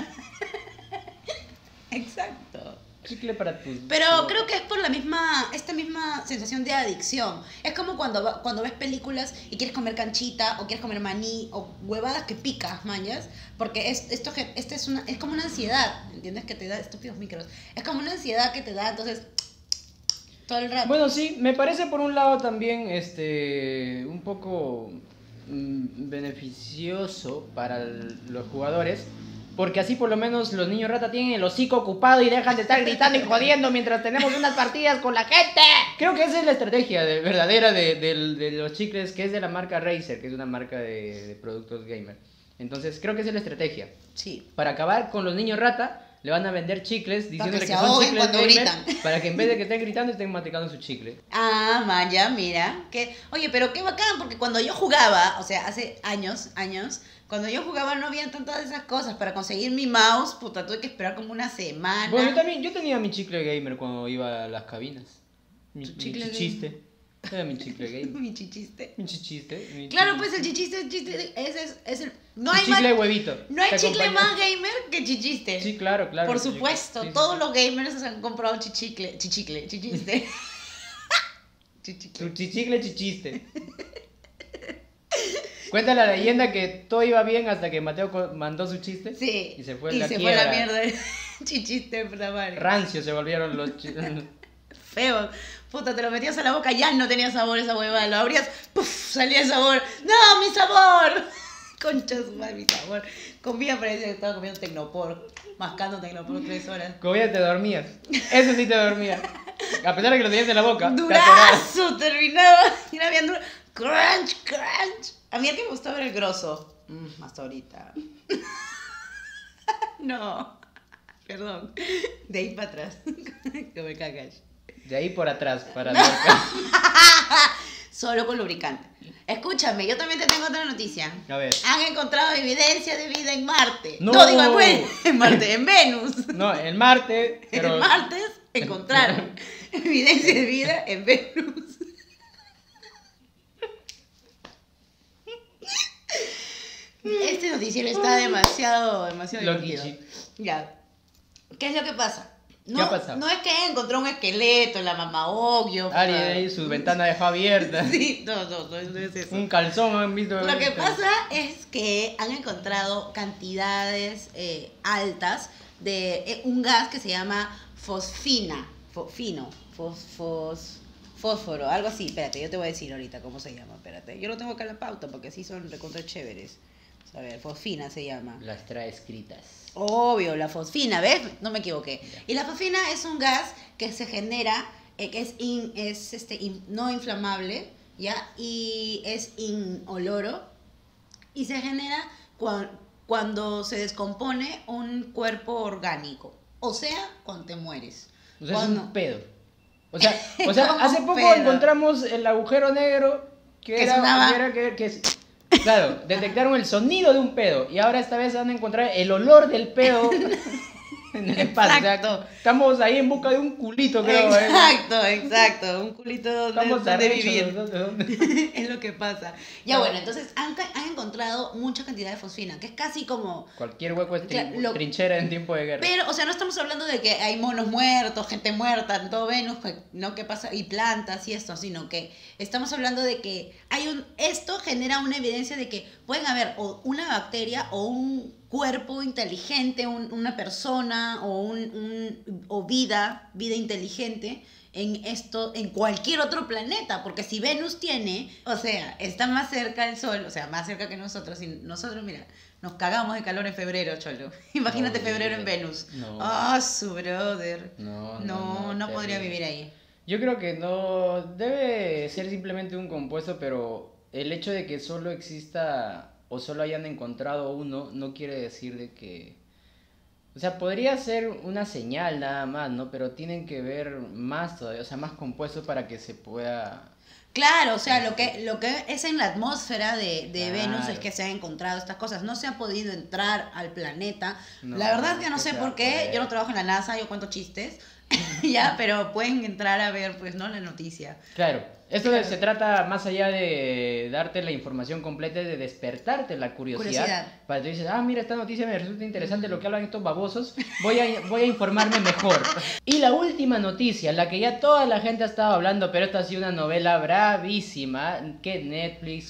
Speaker 2: Exacto.
Speaker 3: Chicle para tus.
Speaker 2: Pero
Speaker 3: tu-
Speaker 2: creo que es por la misma, esta misma sensación de adicción. Es como cuando, va- cuando ves películas y quieres comer canchita o quieres comer maní o huevadas que picas, mañas. Porque es, esto, que- este es, una, es como una ansiedad, ¿entiendes? Que te da estúpidos micros. Es como una ansiedad que te da, entonces, todo el rato.
Speaker 3: Bueno, sí, me parece por un lado también este un poco mm, beneficioso para el- los jugadores, porque así por lo menos los niños rata tienen el hocico ocupado y dejan de estar gritando y jodiendo mientras tenemos unas partidas con la gente. Creo que esa es la estrategia de- verdadera de, del- de los chicles, que es de la marca Razer, que es una marca de, de productos gamer. Entonces creo que esa es la estrategia.
Speaker 2: Sí.
Speaker 3: Para acabar con los niños rata, le van a vender chicles diciéndole
Speaker 2: se
Speaker 3: que, son
Speaker 2: ahoguen
Speaker 3: chicles
Speaker 2: cuando
Speaker 3: gamer,
Speaker 2: gritan.
Speaker 3: para que en vez de que estén gritando estén masticando su chicle.
Speaker 2: Ah, Maya, mira. Que, oye, pero qué bacán, porque cuando yo jugaba, o sea, hace años, años, cuando yo jugaba no había tantas de esas cosas. Para conseguir mi mouse, puta, tuve que esperar como una semana.
Speaker 3: Bueno, yo también, yo tenía mi chicle gamer cuando iba a las cabinas. Mi,
Speaker 2: ¿Tu
Speaker 3: mi
Speaker 2: chicle
Speaker 3: chichiste. Era mi chicle gamer.
Speaker 2: Mi chichiste.
Speaker 3: Mi chichiste. mi
Speaker 2: Claro,
Speaker 3: chi-
Speaker 2: pues el chichiste, el chiste, ese es, es el... No
Speaker 3: mi
Speaker 2: hay,
Speaker 3: chicle de
Speaker 2: más,
Speaker 3: huevito.
Speaker 2: no hay
Speaker 3: Te
Speaker 2: chicle
Speaker 3: acompaña-
Speaker 2: más gamer que chichiste.
Speaker 3: Sí, claro, claro.
Speaker 2: Por
Speaker 3: Sí,
Speaker 2: supuesto,
Speaker 3: sí, sí,
Speaker 2: todos
Speaker 3: sí.
Speaker 2: los gamers se han comprado chichicle, chichicle, chichiste. Chichicle.
Speaker 3: Tu chichicle chichiste. Cuenta la leyenda que todo iba bien hasta que Mateo co- mandó su chiste.
Speaker 2: Sí.
Speaker 3: Y se fue
Speaker 2: y
Speaker 3: la
Speaker 2: se fue la
Speaker 3: quiebra.
Speaker 2: mierda. Chichiste, puta madre.
Speaker 3: Rancio se volvieron los chi-
Speaker 2: Feo. Puta, te lo metías a la boca, ya no tenía sabor esa huevada. Lo abrías, ¡puf! Salía el sabor. ¡No, mi sabor! Concha su madre, mi sabor. Comía, parecía que estaba comiendo Tecnopor, mascando Tecnopor tres horas.
Speaker 3: Comías, te dormías. Eso sí te dormía. A pesar de que lo tenías en la boca. te
Speaker 2: Durazo, terminaba. Era bien duro. Crunch, crunch. A mí el que me gustaba era el grosso. Mm, hasta ahorita. No. Perdón. De ahí para atrás. Que me cagas.
Speaker 3: De ahí por atrás, para atrás.
Speaker 2: Solo con lubricante. Escúchame, yo también te tengo otra noticia.
Speaker 3: A ver.
Speaker 2: Han encontrado evidencia de vida en Marte.
Speaker 3: No,
Speaker 2: no digo en, Ven- en Marte, en Venus.
Speaker 3: No, el martes. Pero...
Speaker 2: El martes encontraron evidencia de vida en Venus. Este noticiero está demasiado, demasiado divertido.
Speaker 3: Loquichi.
Speaker 2: Ya. ¿Qué es lo que pasa? No,
Speaker 3: ¿Qué ha pasado?
Speaker 2: no es que encontró un esqueleto en la mamá obvio.
Speaker 3: Ari
Speaker 2: pa-
Speaker 3: ahí su ventana dejó abierta.
Speaker 2: Sí, no, no, no, no es eso.
Speaker 3: Un calzón han visto.
Speaker 2: Lo que pasa es que han encontrado cantidades eh, altas de eh, un gas que se llama fosfina, fosfino, fos, fos- fósforo, algo así. Espérate, yo te voy a decir ahorita cómo se llama, espérate. Yo lo tengo acá en la pauta porque así son recontra chéveres. A ver, fosfina se llama.
Speaker 3: Las trae escritas.
Speaker 2: Obvio, la fosfina, ¿ves? No me equivoqué. Y la fosfina es un gas que se genera, eh, que es, in- es este, in- no inflamable, ¿ya? Y es inoloro. Y se genera cua- cuando se descompone un cuerpo orgánico. O sea, cuando te mueres.
Speaker 3: O sea, es
Speaker 2: Cuando-
Speaker 3: un pedo. O sea, o sea
Speaker 2: Como
Speaker 3: hace
Speaker 2: un
Speaker 3: poco
Speaker 2: pedo.
Speaker 3: encontramos el agujero negro que,
Speaker 2: Que
Speaker 3: era,
Speaker 2: sonaba.
Speaker 3: que era que, que es- claro, detectaron el sonido de un pedo y ahora esta vez van a encontrar el olor del pedo en el espacio. O sea,
Speaker 2: Exacto.
Speaker 3: estamos ahí en busca de un culito, creo. ¿eh?
Speaker 2: Exacto, exacto. Un culito donde,
Speaker 3: Estamos
Speaker 2: donde
Speaker 3: arrechos
Speaker 2: vivir.
Speaker 3: los dos, ¿de dónde?
Speaker 2: Es lo que pasa. Ya bueno, entonces han, ca- han encontrado mucha cantidad de fosfina, que es casi como...
Speaker 3: Cualquier hueco es trin-
Speaker 2: Claro, lo-
Speaker 3: trinchera en tiempo de guerra.
Speaker 2: Pero, o sea, no estamos hablando de que hay monos muertos, gente muerta en todo Venus, que- no que pasa, y plantas y esto, sino que estamos hablando de que hay un... Esto genera una evidencia de que pueden haber o una bacteria o un cuerpo inteligente, un- una persona o, un, un- o vida, vida inteligente en esto, en cualquier otro planeta, porque si Venus tiene, o sea, está más cerca del Sol, o sea, más cerca que nosotros, y nosotros, mira, nos cagamos de calor en febrero, cholo. Imagínate
Speaker 3: No,
Speaker 2: febrero en
Speaker 3: mira.
Speaker 2: Venus.
Speaker 3: No.
Speaker 2: Ah, su brother.
Speaker 3: No, no,
Speaker 2: No,
Speaker 3: no,
Speaker 2: no podría
Speaker 3: terrible.
Speaker 2: vivir ahí.
Speaker 3: Yo creo que no debe ser simplemente un compuesto, pero el hecho de que solo exista o solo hayan encontrado uno no quiere decir de que... O sea, podría ser una señal nada más, ¿no? Pero tienen que ver más todavía, o sea, más compuestos para que se pueda...
Speaker 2: Claro, o sea, lo que, lo que es en la atmósfera de, de
Speaker 3: Claro.
Speaker 2: Venus es que se han encontrado estas cosas. No se ha podido entrar al planeta.
Speaker 3: No,
Speaker 2: la verdad es que no
Speaker 3: no
Speaker 2: sé
Speaker 3: se
Speaker 2: por
Speaker 3: va a
Speaker 2: qué.
Speaker 3: poder.
Speaker 2: Yo no trabajo en la NASA, yo cuento chistes. Ya, pero pueden entrar a ver, pues, ¿no? La noticia.
Speaker 3: Claro, esto
Speaker 2: Claro.
Speaker 3: se trata más allá de darte la información completa, de despertarte la curiosidad.
Speaker 2: Curiosidad.
Speaker 3: Para que tú dices, ah, mira, esta noticia me resulta interesante lo que hablan estos babosos, voy a, voy a informarme mejor. Y la última noticia, la que ya toda la gente ha estado hablando, pero esta ha sido una novela bravísima, que Netflix,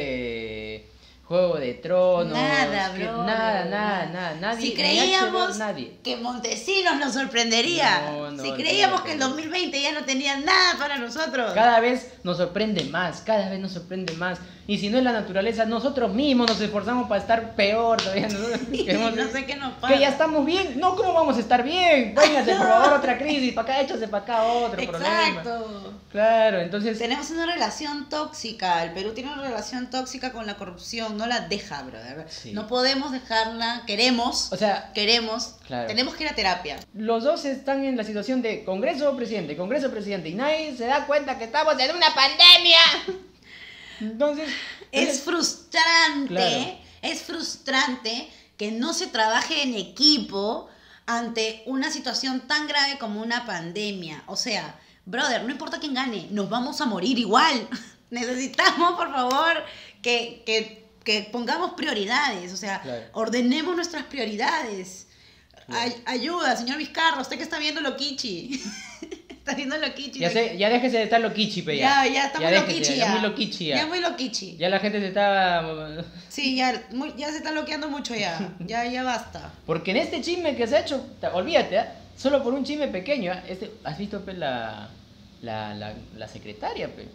Speaker 3: que Juego de Tronos,
Speaker 2: Nada,
Speaker 3: que
Speaker 2: bro.
Speaker 3: nada, nada, nada, nadie.
Speaker 2: Si
Speaker 3: ni
Speaker 2: creíamos
Speaker 3: H B O, nadie.
Speaker 2: que Montesinos nos sorprendería.
Speaker 3: No, no,
Speaker 2: si creíamos
Speaker 3: olvídate.
Speaker 2: que el dos mil veinte ya no tenía nada para nosotros.
Speaker 3: Cada vez nos sorprende más, cada vez nos sorprende más. Y si no es la naturaleza, nosotros mismos nos esforzamos para estar peor todavía. Nosotros queremos-
Speaker 2: no sé qué nos pasa.
Speaker 3: que ya estamos bien. No, ¿cómo vamos a estar bien? Véngase, por favor, otra crisis. Para acá, échase para acá otro problema.
Speaker 2: Exacto.
Speaker 3: Claro, entonces...
Speaker 2: Tenemos una relación tóxica. El Perú tiene una relación tóxica con la corrupción. No la deja, brother.
Speaker 3: Sí.
Speaker 2: No podemos dejarla. Queremos.
Speaker 3: O sea,
Speaker 2: Queremos.
Speaker 3: Claro.
Speaker 2: Tenemos que ir a terapia.
Speaker 3: los dos están en la situación de Congreso presidente, Congreso presidente. Y nadie se da cuenta que estamos en una pandemia. Entonces...
Speaker 2: Es frustrante.
Speaker 3: Claro.
Speaker 2: Es frustrante que no se trabaje en equipo ante una situación tan grave como una pandemia. O sea, brother, no importa quién gane, nos vamos a morir igual. Necesitamos, por favor, que, que, que pongamos prioridades. O sea,
Speaker 3: Claro.
Speaker 2: ordenemos nuestras prioridades.
Speaker 3: Claro.
Speaker 2: Ay- ayuda, señor Vizcarra, usted que está viendo Loquichi. Está viendo Loquichi.
Speaker 3: Ya, sé, ya déjese de estar loquichi, pe,
Speaker 2: Ya, ya, está muy
Speaker 3: déjese,
Speaker 2: loquichi
Speaker 3: ya.
Speaker 2: ya.
Speaker 3: muy loquichi ya.
Speaker 2: Ya muy loquichi.
Speaker 3: Ya la gente se está...
Speaker 2: Sí, ya, muy- ya se está loqueando mucho ya. Ya, ya basta.
Speaker 3: Porque en este chisme que se ha hecho, ta- olvídate, ¿ah? Solo por un chisme pequeño, ¿ah? Este, ¿has visto pe, la, la, la, la secretaria? Pe?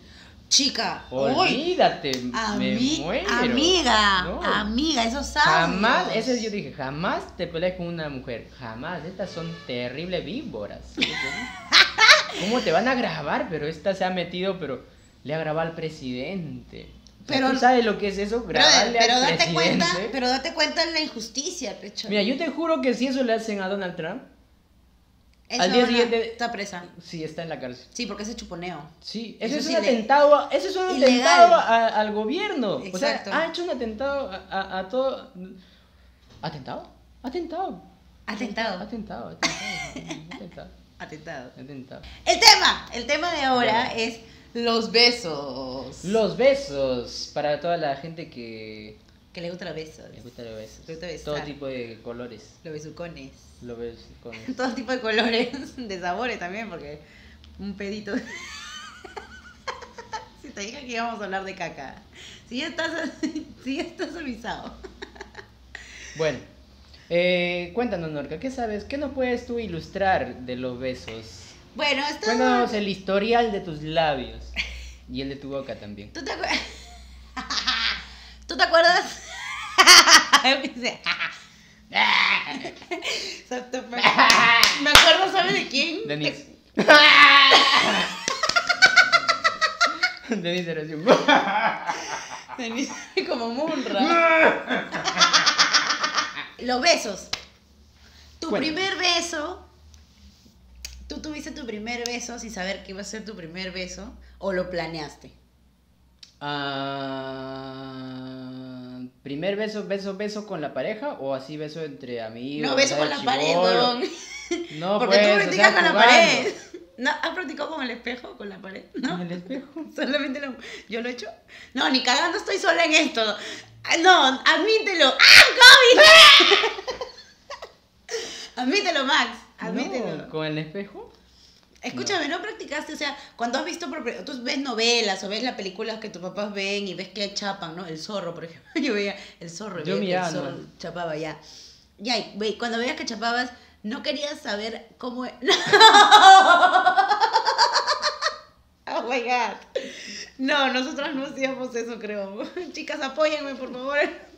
Speaker 2: Chica, uy,
Speaker 3: Olvídate, me
Speaker 2: ami-
Speaker 3: muero.
Speaker 2: amiga,
Speaker 3: No.
Speaker 2: amiga, esos sabios.
Speaker 3: Jamás, ese yo dije, jamás te pelees con una mujer, jamás, estas son terribles víboras. ¿Cómo te van a grabar? Pero esta se ha metido, pero le ha grabado al presidente. O sea,
Speaker 2: Pero-
Speaker 3: ¿tú sabes lo que es eso?
Speaker 2: Brother,
Speaker 3: Grabarle
Speaker 2: pero
Speaker 3: al
Speaker 2: date
Speaker 3: presidente.
Speaker 2: cuenta, pero date cuenta de la injusticia, pecho.
Speaker 3: Mira, yo te juro que si eso le hacen a Donald Trump,
Speaker 2: Esa
Speaker 3: al día
Speaker 2: dona
Speaker 3: siguiente-
Speaker 2: está presa.
Speaker 3: sí, está en la cárcel.
Speaker 2: Sí, porque ese chuponeo.
Speaker 3: Sí,
Speaker 2: Eso
Speaker 3: ese es
Speaker 2: es
Speaker 3: un
Speaker 2: ile-
Speaker 3: atentado, a- ese es un
Speaker 2: ilegal.
Speaker 3: atentado a- al gobierno.
Speaker 2: Exacto.
Speaker 3: O sea, ha hecho un atentado a, a- a todo. ¿Atentado? Atentado.
Speaker 2: Atentado.
Speaker 3: Atentado, atentado. Atentado.
Speaker 2: Atentado.
Speaker 3: Atentado.
Speaker 2: El tema, el tema de ahora
Speaker 3: Ya.
Speaker 2: es los besos.
Speaker 3: Los besos para toda la gente que
Speaker 2: Que le gustan los besos.
Speaker 3: le gusta los besos.
Speaker 2: Le gusta besar.
Speaker 3: Todo tipo de colores.
Speaker 2: Los besucones.
Speaker 3: Los besos con
Speaker 2: Todo tipo de colores, de sabores también, porque un pedito. Si te dije que íbamos a hablar de caca. Si ya estás, si ya estás avisado.
Speaker 3: Bueno, eh, cuéntanos, Norca, ¿qué sabes? ¿Qué nos puedes tú ilustrar de los besos?
Speaker 2: Bueno, esto.
Speaker 3: Cuéntanos el historial de tus labios y el de tu boca también.
Speaker 2: ¿Tú te acuerdas? ¿Tú te acuerdas? Empecé. Exacto, me me acuerdo, ¿sabes de quién?
Speaker 3: Denise. Denise era así.
Speaker 2: Denise como Munra. Los besos. Tu
Speaker 3: Bueno.
Speaker 2: primer beso. ¿Tú tuviste tu primer beso sin saber que iba a ser tu primer beso? ¿O lo planeaste?
Speaker 3: Ah, ¿primer beso, beso, beso con la pareja o así beso entre amigos?
Speaker 2: No, beso
Speaker 3: o sea,
Speaker 2: con la
Speaker 3: de
Speaker 2: pared,
Speaker 3: chibolo?
Speaker 2: weón.
Speaker 3: No,
Speaker 2: Porque
Speaker 3: pues,
Speaker 2: tú
Speaker 3: o
Speaker 2: practicas
Speaker 3: sea,
Speaker 2: con la
Speaker 3: jugando.
Speaker 2: pared. ¿No? ¿Has practicado con el espejo? ¿Con la pared? ¿No?
Speaker 3: ¿En el espejo?
Speaker 2: Solamente lo, yo lo he hecho. No, ni cagando estoy sola en esto. Ah, no, admítelo. ¡Ah, COVID! Admítelo, Max. Admítelo.
Speaker 3: No, ¿con el espejo?
Speaker 2: Escúchame, ¿no practicaste? O sea, cuando has visto, por, tú ves novelas o ves las películas que tus papás ven y ves que chapan, ¿no? El zorro, por ejemplo. Yo veía el zorro, y
Speaker 3: Yo
Speaker 2: veía que
Speaker 3: miraba,
Speaker 2: el zorro
Speaker 3: ¿no?
Speaker 2: chapaba ya. Ya, y ve, cuando veías que chapabas, no querías saber cómo... Oh my God. No, nosotros no hacíamos eso, creo. Chicas, apóyenme, por favor.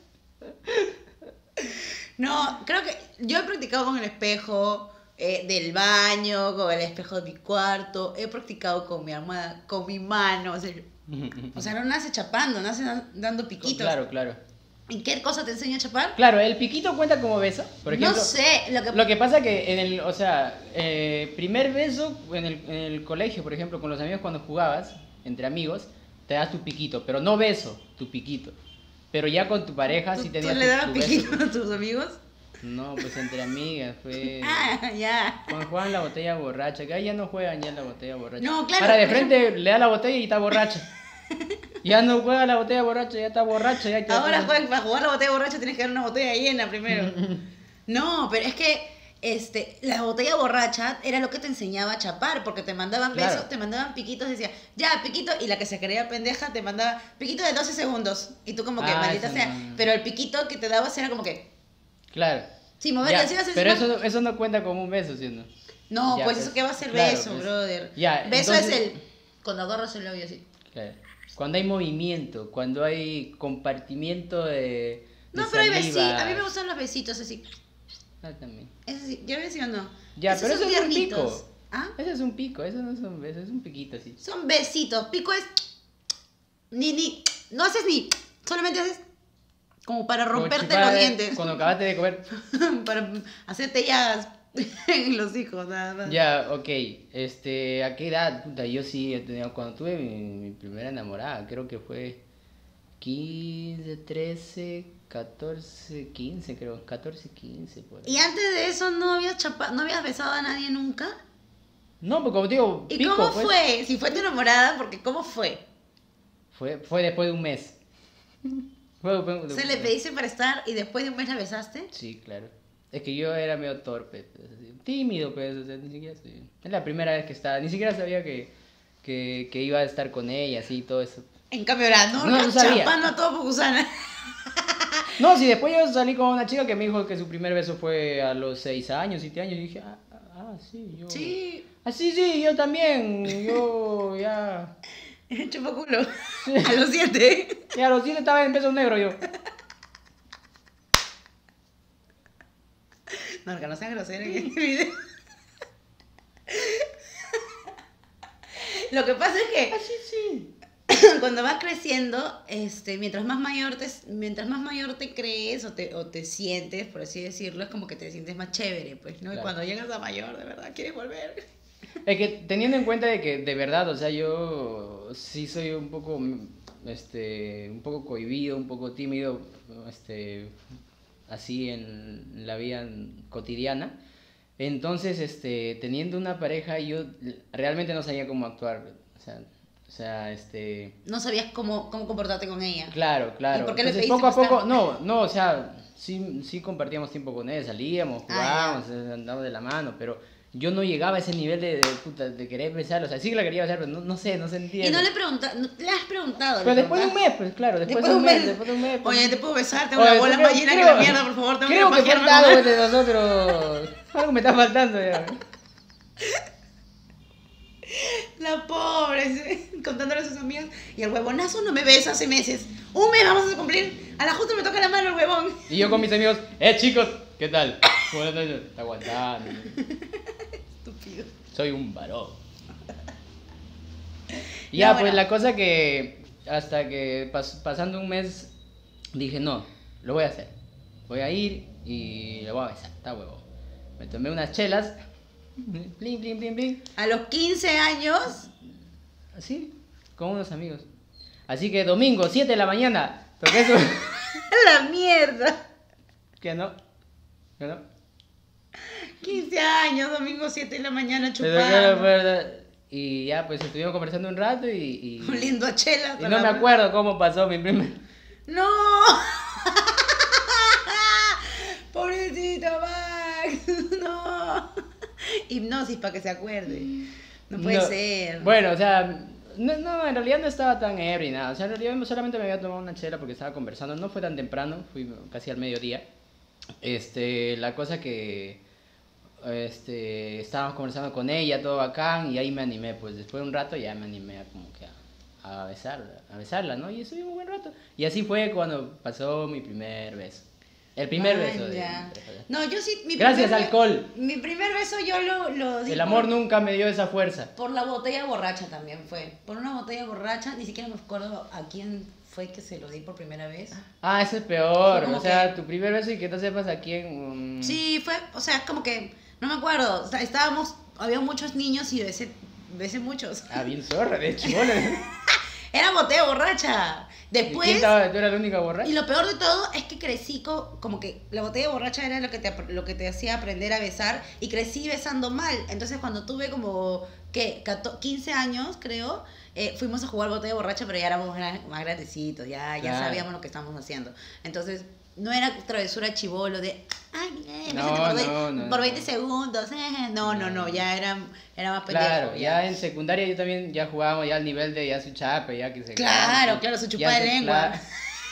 Speaker 2: No, creo que yo he practicado con el espejo eh, del baño, con el espejo de mi cuarto. He practicado con mi almohada, con mi mano. O sea, o sea, no nace chapando, nace dan- dando piquitos.
Speaker 3: Claro, claro.
Speaker 2: ¿En qué cosa te enseña a chapar?
Speaker 3: Claro, ¿el piquito cuenta como beso? Por ejemplo,
Speaker 2: no sé. Lo que...
Speaker 3: Lo que pasa que en el, o sea, eh, primer beso en el, en el colegio, por ejemplo, con los amigos cuando jugabas, entre amigos, te das tu piquito, pero no beso, tu piquito. Pero ya con tu pareja
Speaker 2: ¿Tú,
Speaker 3: sí
Speaker 2: tú
Speaker 3: tenías
Speaker 2: le
Speaker 3: tu-
Speaker 2: dabas
Speaker 3: tu beso.
Speaker 2: piquitos a tus amigos?
Speaker 3: No, pues entre amigas, fue...
Speaker 2: Ah, ya.
Speaker 3: Cuando juegan la botella borracha, que ahí ya no juegan ya la botella borracha.
Speaker 2: No, claro,
Speaker 3: Para de
Speaker 2: por
Speaker 3: frente le da la botella y está borracha. Ya no juega la botella borracha, ya está borracha. Ya está-
Speaker 2: Ahora, juegas- para jugar la botella borracha tienes que dar una botella llena primero. No, pero es que este, la botella borracha era lo que te enseñaba a chapar, porque te mandaban
Speaker 3: Claro.
Speaker 2: besos, te mandaban piquitos, decía, ya, piquito, y la que se creía pendeja te mandaba piquito de doce segundos. Y tú como que,
Speaker 3: Ah,
Speaker 2: maldita
Speaker 3: eso
Speaker 2: sea.
Speaker 3: no.
Speaker 2: Pero el piquito que te dabas era como que,
Speaker 3: Claro.
Speaker 2: sí, mover,
Speaker 3: Ya,
Speaker 2: así vas a
Speaker 3: pero
Speaker 2: decir,
Speaker 3: eso, eso no cuenta como un beso, ¿sí o no?
Speaker 2: no,
Speaker 3: ya,
Speaker 2: pues
Speaker 3: pues,
Speaker 2: eso que va a ser
Speaker 3: claro,
Speaker 2: beso,
Speaker 3: pues.
Speaker 2: brother.
Speaker 3: Ya,
Speaker 2: Beso
Speaker 3: entonces-
Speaker 2: es el, cuando agarras el labio así.
Speaker 3: Claro. Cuando hay movimiento, cuando hay compartimiento de, de
Speaker 2: No, pero hay besitos,
Speaker 3: saliva.
Speaker 2: a mí me gustan los besitos así.
Speaker 3: Ah, también.
Speaker 2: Es así, ¿ya ves sí o no?
Speaker 3: Ya,
Speaker 2: Esos
Speaker 3: pero
Speaker 2: son
Speaker 3: eso es un
Speaker 2: tiernitos.
Speaker 3: pico.
Speaker 2: ¿Ah?
Speaker 3: Ese es un pico, eso no es un beso, es un piquito así.
Speaker 2: Son besitos. Pico es. Ni, ni. No haces ni. Solamente haces. Como para
Speaker 3: Como
Speaker 2: romperte
Speaker 3: chupar
Speaker 2: los dientes.
Speaker 3: Cuando acabaste de comer.
Speaker 2: Para hacerte llagas en los hijos, nada más.
Speaker 3: Ya, ok. Este, ¿a qué edad? Puta, yo sí he tenido, cuando tuve mi, mi primera enamorada, creo que fue quince, trece, catorce, quince, creo. catorce, quince, por ahí.
Speaker 2: Y antes de eso no habías chapa, no habías besado a nadie nunca.
Speaker 3: No, porque como te digo,
Speaker 2: ¿Y
Speaker 3: pico,
Speaker 2: cómo
Speaker 3: pues.
Speaker 2: fue? Si fue tu enamorada, porque ¿cómo fue?
Speaker 3: Fue, fue después de un mes. Fue- fue-
Speaker 2: ¿Se le pediste para estar y después de un mes la besaste?
Speaker 3: Sí, claro. Es que yo era medio torpe, pues, así, tímido, pues, o sea, ni siquiera soy- es la primera vez que estaba, ni siquiera sabía que, que, que iba a estar con ella, así, todo eso.
Speaker 2: En cambio era, no,
Speaker 3: No, no sabía.
Speaker 2: chapando a todo Pucusana.
Speaker 3: No, si después yo salí con una chica que me dijo que su primer beso fue a los seis años, siete años, y dije, ah, ah, ah, sí, yo...
Speaker 2: Sí.
Speaker 3: Ah, sí, sí, yo también, yo ya...
Speaker 2: Chupaculo. A los siete.
Speaker 3: Y a los siete estaba en peso negro yo.
Speaker 2: No, que no sean groseros en este video. Lo que pasa es que
Speaker 3: Así sí.
Speaker 2: cuando vas creciendo, este, mientras más mayor te, mientras más mayor te crees o te, o te sientes, por así decirlo, es como que te sientes más chévere, pues, ¿no?
Speaker 3: Claro.
Speaker 2: Y cuando llegas a mayor, de verdad, quieres volver.
Speaker 3: Es que teniendo en cuenta de que de verdad, o sea, yo sí soy un poco, este, un poco cohibido, un poco tímido, este, así en la vida cotidiana. Entonces, este, teniendo una pareja, yo realmente no sabía cómo actuar, o sea, o sea, este,
Speaker 2: No sabías cómo, cómo comportarte con ella.
Speaker 3: claro, claro.
Speaker 2: ¿Y por qué le
Speaker 3: Entonces,
Speaker 2: pediste
Speaker 3: poco a poco,
Speaker 2: prestar?
Speaker 3: no, no, o sea, sí, sí compartíamos tiempo con él, salíamos,
Speaker 2: Ah,
Speaker 3: jugábamos, eh, andábamos de la mano, pero yo no llegaba a ese nivel de, de, puta, de querer besarlo, o sea, sí que la quería besar, pero no, no sé, no sentía.
Speaker 2: Y no le preguntas, le has preguntado.
Speaker 3: Pero
Speaker 2: le
Speaker 3: después de un
Speaker 2: preguntaste.
Speaker 3: mes, pues claro, después,
Speaker 2: Después
Speaker 3: de un mes, después de un mes. pues.
Speaker 2: Oye, ¿te puedo besar? Tengo
Speaker 3: Oye,
Speaker 2: una bola
Speaker 3: creo-
Speaker 2: más llena que
Speaker 3: creo-
Speaker 2: la mierda, por favor, tengo
Speaker 3: Creo
Speaker 2: que
Speaker 3: que fue
Speaker 2: pajearme
Speaker 3: algo
Speaker 2: con una-
Speaker 3: de nosotros. Algo me está faltando ya.
Speaker 2: La pobre, sí, contándole a sus amigas. Y el huevonazo no me besa hace meses. Un mes vamos a cumplir. A la justa me toca la mano el huevón.
Speaker 3: Y yo con mis amigos, eh chicos, ¿qué tal? Buenas noches. Está aguantando.
Speaker 2: Estúpido.
Speaker 3: Soy un varón. Y ya,
Speaker 2: No,
Speaker 3: pues
Speaker 2: bueno.
Speaker 3: la cosa que hasta que pas- pasando un mes dije, no, lo voy a hacer. Voy a ir y le voy a besar, está huevo. Me tomé unas chelas. Blin, blin, blin, blin.
Speaker 2: A los quince años.
Speaker 3: Así, con unos amigos. Así que domingo, siete de la mañana, toqué eso.
Speaker 2: La mierda.
Speaker 3: Que no, que no.
Speaker 2: quince años, domingo siete de la mañana
Speaker 3: Me toqué la
Speaker 2: chupando.
Speaker 3: puerta y ya, pues estuvimos conversando un rato y. y
Speaker 2: Oliendo a chela.
Speaker 3: y no me acuerdo cómo pasó mi primer.
Speaker 2: ¡No! Pobrecito Max. No. Hipnosis para que se acuerde. No puede
Speaker 3: No,
Speaker 2: ser.
Speaker 3: Bueno, o sea, no, no, en realidad no estaba tan ebrio ni nada. O sea, en realidad solamente me había tomado una chela porque estaba conversando. No fue tan temprano, fui casi al mediodía. Este, la cosa que este, estábamos conversando con ella, todo bacán, y ahí me animé. Pues después de un rato ya me animé a como que a, a besarla, a besarla, ¿no? Y estuvimos un buen rato. Y así fue cuando pasó mi primer beso. El primer
Speaker 2: Man,
Speaker 3: beso de
Speaker 2: ya.
Speaker 3: mi pareja.
Speaker 2: No, yo sí. Mi
Speaker 3: Gracias,
Speaker 2: primer-
Speaker 3: alcohol.
Speaker 2: Mi primer beso yo lo, lo di
Speaker 3: El amor
Speaker 2: por,
Speaker 3: nunca me dio esa fuerza.
Speaker 2: por la botella borracha también fue. Por una botella borracha, ni siquiera me acuerdo a quién fue que se lo di por primera vez.
Speaker 3: Ah, ese es peor.
Speaker 2: Fue como
Speaker 3: O sea,
Speaker 2: que-
Speaker 3: tu primer beso y que no sepas a quién. mm,
Speaker 2: Sí, fue, o sea, como que, no me acuerdo, o sea, estábamos, había muchos niños y besé, besé muchos.
Speaker 3: Ah, bien zorra, de chibola.
Speaker 2: Era botella borracha.
Speaker 3: ¿Y
Speaker 2: Después,
Speaker 3: quién estaba? ¿Tú eras la única borracha?
Speaker 2: y lo peor de todo es que crecí co- como que la botella borracha era lo que, te, ap- lo que te hacía aprender a besar y crecí besando mal. Entonces cuando tuve como, ¿qué? catorce, quince años, creo, eh, fuimos a jugar botella borracha, pero ya éramos gran- más grandecitos, ya, ya
Speaker 3: Claro.
Speaker 2: sabíamos lo que estábamos haciendo. Entonces no era travesura chivolo de, ay, eh,
Speaker 3: No,
Speaker 2: bésate por, veinte-
Speaker 3: no, no,
Speaker 2: por
Speaker 3: no.
Speaker 2: veinte segundos. eh". No, no, no, ya era, era más pendejo.
Speaker 3: Claro, ya en secundaria yo también ya jugábamos ya al nivel de ya su chape, ya que se...
Speaker 2: Claro, claro, su chupada
Speaker 3: ya
Speaker 2: de
Speaker 3: se-
Speaker 2: lengua.
Speaker 3: claro.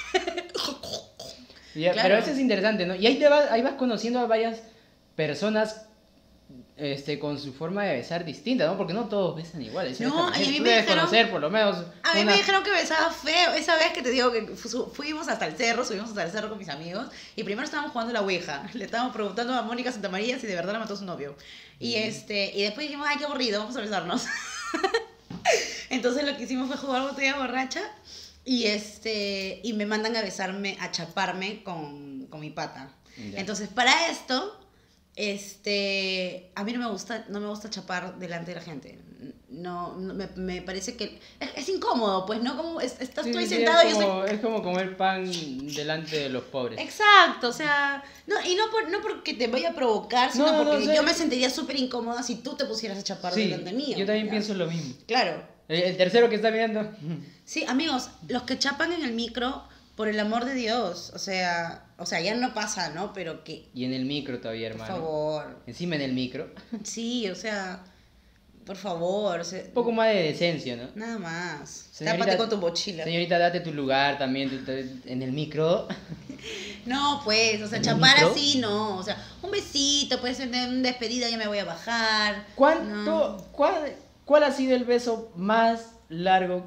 Speaker 3: Ya,
Speaker 2: Claro.
Speaker 3: Pero eso es interesante, ¿no? Y ahí te vas, ahí vas conociendo a varias personas este, con su forma de besar distinta, ¿no? Porque no todos besan igual. eso
Speaker 2: No,
Speaker 3: es-
Speaker 2: y a mí
Speaker 3: tú
Speaker 2: me
Speaker 3: debes
Speaker 2: dijeron-
Speaker 3: conocer por lo menos
Speaker 2: A mí
Speaker 3: una-
Speaker 2: me dijeron que besaba feo. Esa vez que te digo que fu- fuimos hasta el cerro, subimos hasta el cerro con mis amigos. Y primero estábamos jugando a la ouija. Le estábamos preguntando a Mónica Santamaría si de verdad la mató su novio. Y, este, y después dijimos, ay, qué aburrido, vamos a besarnos. Entonces lo que hicimos fue jugar botella borracha. Y, este, y me mandan a besarme, a chaparme con, con mi pata.
Speaker 3: Ya.
Speaker 2: Entonces, para esto, este, a mí no me gusta, no me gusta chapar delante de la gente. No, no, me, me parece que es, es incómodo, pues, ¿no? Como es- estás
Speaker 3: Sí,
Speaker 2: tú ahí
Speaker 3: sí,
Speaker 2: sentado y
Speaker 3: es
Speaker 2: yo
Speaker 3: como,
Speaker 2: estoy...
Speaker 3: es como comer pan delante de los pobres.
Speaker 2: Exacto, o sea, no, y no, por, no porque te vaya a provocar, sino
Speaker 3: No, no,
Speaker 2: porque
Speaker 3: no, o sea,
Speaker 2: yo me sentiría súper incómoda si tú te pusieras a chapar
Speaker 3: Sí,
Speaker 2: delante mío.
Speaker 3: yo también
Speaker 2: ¿ya?
Speaker 3: pienso lo mismo.
Speaker 2: Claro.
Speaker 3: El, el tercero que está mirando.
Speaker 2: Sí, amigos, los que chapan en el micro, por el amor de Dios, o sea, o sea, ya no pasa, ¿no? Pero que,
Speaker 3: Y en el micro todavía,
Speaker 2: por
Speaker 3: hermano.
Speaker 2: favor,
Speaker 3: Encima en el micro.
Speaker 2: sí, o sea, por favor, o sea,
Speaker 3: Un poco más de decencia, ¿no?
Speaker 2: nada más.
Speaker 3: Señorita-
Speaker 2: Tápate con tu mochila.
Speaker 3: Señorita, date tu lugar también tú- tú- en el micro.
Speaker 2: No, pues, o sea,
Speaker 3: ¿En el
Speaker 2: chapar
Speaker 3: micro?
Speaker 2: así, no, o sea, un besito, puede ser de una despedida, ya me voy a bajar.
Speaker 3: ¿Cuánto,
Speaker 2: No.
Speaker 3: cuál, ¿Cuál ha sido el beso más largo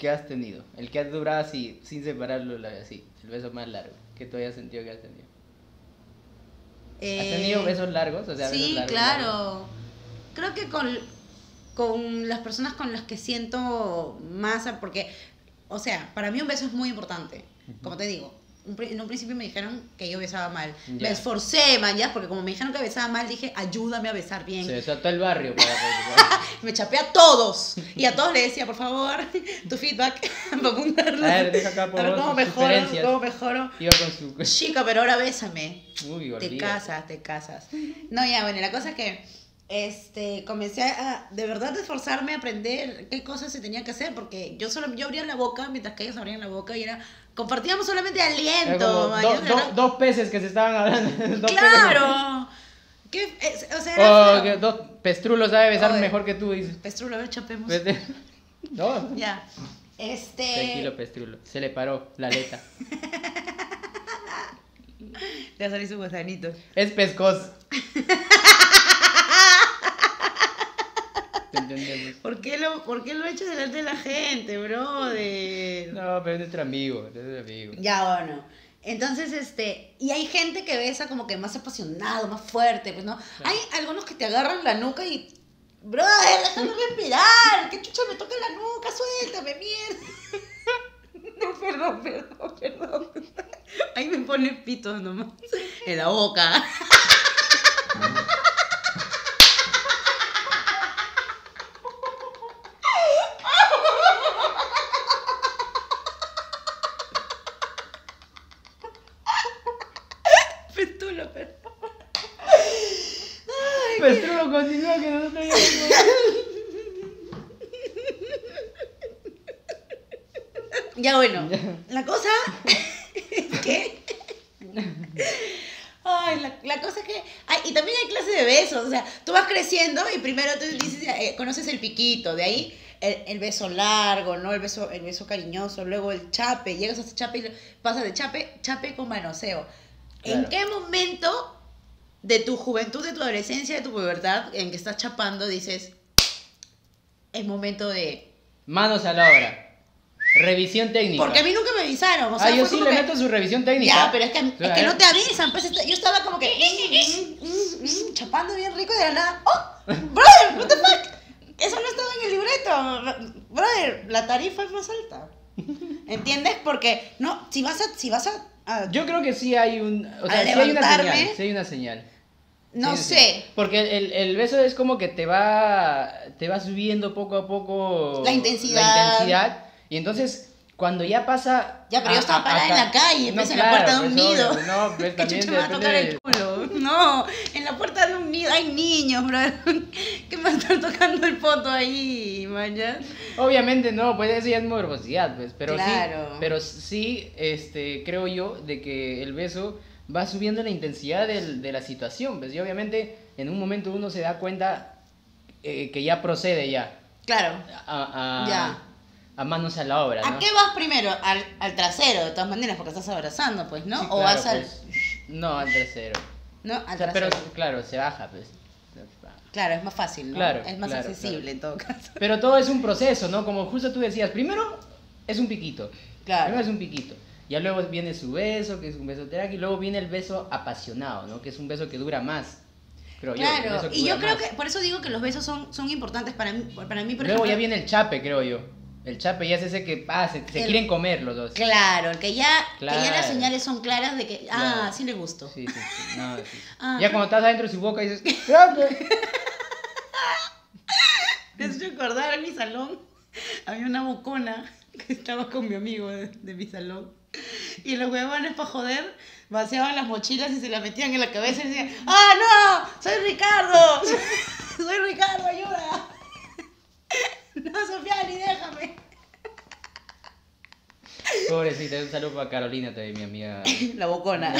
Speaker 3: que has tenido? El que has durado así, sin separarlo, la- así. El beso más largo que tú hayas sentido que has tenido. ¿Has tenido besos largos? O sea, besos
Speaker 2: Sí,
Speaker 3: largos,
Speaker 2: claro.
Speaker 3: largos.
Speaker 2: Creo que con, con las personas con las que siento más, porque, o sea, para mí un beso es muy importante. Como te digo, un pri- en un principio me dijeron que yo besaba mal.
Speaker 3: Ya.
Speaker 2: Me esforcé, man, ya, porque como me dijeron que besaba mal, dije, ayúdame a besar bien.
Speaker 3: Se desató el barrio para participar.
Speaker 2: Me chapé a todos. Y a todos les decía, por favor, tu feedback para apuntarlo.
Speaker 3: A ver, deja acá por
Speaker 2: A ver
Speaker 3: vos
Speaker 2: cómo
Speaker 3: sus
Speaker 2: mejoro,
Speaker 3: sugerencias.
Speaker 2: cómo mejoro.
Speaker 3: Iba con su...
Speaker 2: Chica, pero ahora bésame.
Speaker 3: Uy,
Speaker 2: Te
Speaker 3: olvídate.
Speaker 2: casas, te casas. No, ya, bueno, la cosa es que este, comencé a, de verdad, esforzarme a aprender qué cosas se tenía que hacer, porque yo solo, yo abría la boca mientras que ellos abrían la boca y era, compartíamos solamente
Speaker 3: Era
Speaker 2: aliento.
Speaker 3: como
Speaker 2: man,
Speaker 3: do-
Speaker 2: yo, de
Speaker 3: do-
Speaker 2: verdad-
Speaker 3: dos peces que se estaban hablando. dos
Speaker 2: ¡Claro! ¿Qué? Es- o sea,
Speaker 3: peces.
Speaker 2: era
Speaker 3: Oh,
Speaker 2: feo.
Speaker 3: que dos pestrulos sabe besar
Speaker 2: Oye.
Speaker 3: mejor que tú, dices.
Speaker 2: Pestrulo, a ver, chapemos.
Speaker 3: Vete. No,
Speaker 2: Ya. Este...
Speaker 3: tranquilo, pestrulo. Se le paró la aleta.
Speaker 2: Le va a salir su gusanito.
Speaker 3: Es pescoso. Te entendemos.
Speaker 2: ¿Por qué lo, por qué lo he hecho delante de la gente, brother?
Speaker 3: No, pero es nuestro amigo, es nuestro amigo.
Speaker 2: Ya, bueno. Entonces, este, y hay gente que besa como que más apasionado, más fuerte, pues, ¿no? Hay algunos que te agarran la nuca y, brother, déjame respirar, que chucha me toca la nuca, suéltame, mierda. No, perdón, perdón, perdón. Ahí me pone pitos nomás, en la boca. Pestulo, perdón.
Speaker 3: Pestrulo, continúa que no te
Speaker 2: Ya bueno, la cosa es que... Ay, la, la cosa es que... Ay, y también hay clases de besos, o sea, tú vas creciendo y primero tú dices, eh, conoces el piquito, de ahí el, el beso largo, ¿no? El beso, el beso cariñoso, luego el chape, llegas a ese chape y pasas de chape, chape con manoseo. ¿En
Speaker 3: Claro.
Speaker 2: qué momento de tu juventud, de tu adolescencia, de tu pubertad, en que estás chapando, dices, es momento de...
Speaker 3: Manos a la obra. Revisión técnica.
Speaker 2: Porque a mí nunca me avisaron, o sea,
Speaker 3: ah, yo
Speaker 2: fue
Speaker 3: sí
Speaker 2: como
Speaker 3: le
Speaker 2: que-
Speaker 3: meto su revisión técnica.
Speaker 2: Ya, pero es que, es
Speaker 3: Claro.
Speaker 2: que no te avisan, pues esta- yo estaba como que mm, mm, mm, mm, chapando bien rico y de la nada, ¡oh! ¡Brother! ¿What the fuck? Eso no estaba en el libreto. Brother, la tarifa es más alta. ¿Entiendes? Porque, no, si vas a, si vas a, a-
Speaker 3: Yo creo que sí hay un... O sea,
Speaker 2: Al
Speaker 3: sí hay una
Speaker 2: levantarme,
Speaker 3: señal. Sí hay una señal.
Speaker 2: no
Speaker 3: Sí, sí.
Speaker 2: sé,
Speaker 3: Porque el, el beso es como que te va, te va subiendo poco a poco
Speaker 2: La intensidad.
Speaker 3: la intensidad, y entonces cuando ya pasa...
Speaker 2: ya, pero yo
Speaker 3: a-
Speaker 2: estaba
Speaker 3: a-
Speaker 2: parada en
Speaker 3: acá-
Speaker 2: la calle,
Speaker 3: No,
Speaker 2: pues en
Speaker 3: claro,
Speaker 2: la puerta de un
Speaker 3: pues,
Speaker 2: nido.
Speaker 3: obvio, no, pues
Speaker 2: ¿Qué
Speaker 3: también
Speaker 2: chucha me va a
Speaker 3: depende
Speaker 2: tocar
Speaker 3: de-
Speaker 2: el culo? No, en la puerta de un nido hay niños, bro. ¿Qué me están tocando el poto ahí, man? ya?
Speaker 3: Obviamente no, pues eso ya es morbosidad, pues, pero
Speaker 2: Claro.
Speaker 3: sí, pero sí, este, creo yo, de que el beso va subiendo la intensidad del- de la situación, pues, y obviamente en un momento uno se da cuenta eh, que ya procede ya
Speaker 2: Claro.
Speaker 3: a, a,
Speaker 2: Ya.
Speaker 3: a manos a la obra, ¿no?
Speaker 2: ¿A qué vas primero? Al, al trasero, de todas maneras, porque estás abrazando, pues, ¿no?
Speaker 3: Sí,
Speaker 2: o
Speaker 3: claro,
Speaker 2: vas al...
Speaker 3: pues, no, al tercero.
Speaker 2: ¿No? Al
Speaker 3: O sea, pero
Speaker 2: trasero.
Speaker 3: claro, se baja, pues.
Speaker 2: Claro, es más fácil, ¿no?
Speaker 3: Claro,
Speaker 2: es más
Speaker 3: claro,
Speaker 2: accesible
Speaker 3: claro.
Speaker 2: en todo caso.
Speaker 3: Pero todo es un proceso, ¿no? Como justo tú decías, primero es un piquito.
Speaker 2: Claro.
Speaker 3: Primero es un piquito. Ya luego viene su beso, que es un beso terapia, y luego viene el beso apasionado, ¿no? Que es un beso que dura más. Creo yo, el
Speaker 2: Claro,
Speaker 3: beso que
Speaker 2: y yo
Speaker 3: dura
Speaker 2: creo
Speaker 3: más.
Speaker 2: que, por eso digo que los besos son, son importantes para mí, para mí, por
Speaker 3: Luego
Speaker 2: ejemplo.
Speaker 3: ya viene el chape, creo yo. El chape ya es ese que ah, se, se
Speaker 2: El-
Speaker 3: quieren comer los dos.
Speaker 2: Claro, el que ya, que ya las
Speaker 3: Claro.
Speaker 2: señales son claras de que, ah,
Speaker 3: Claro.
Speaker 2: sí le gusto.
Speaker 3: Sí, sí, sí. No, sí.
Speaker 2: Ah.
Speaker 3: Ya cuando estás adentro de su boca dices, "Chape".
Speaker 2: Me hace acordar en mi salón, había una bocona que estaba con mi amigo de, de mi salón. Y los huevones, para joder, vaciaban las mochilas y se las metían en la cabeza y decían, ¡ah, no! ¡Soy Ricardo! ¡Soy Ricardo, ayuda! No, Sofiani, déjame.
Speaker 3: Pobrecita, un saludo para Carolina también, mi amiga.
Speaker 2: La bocona.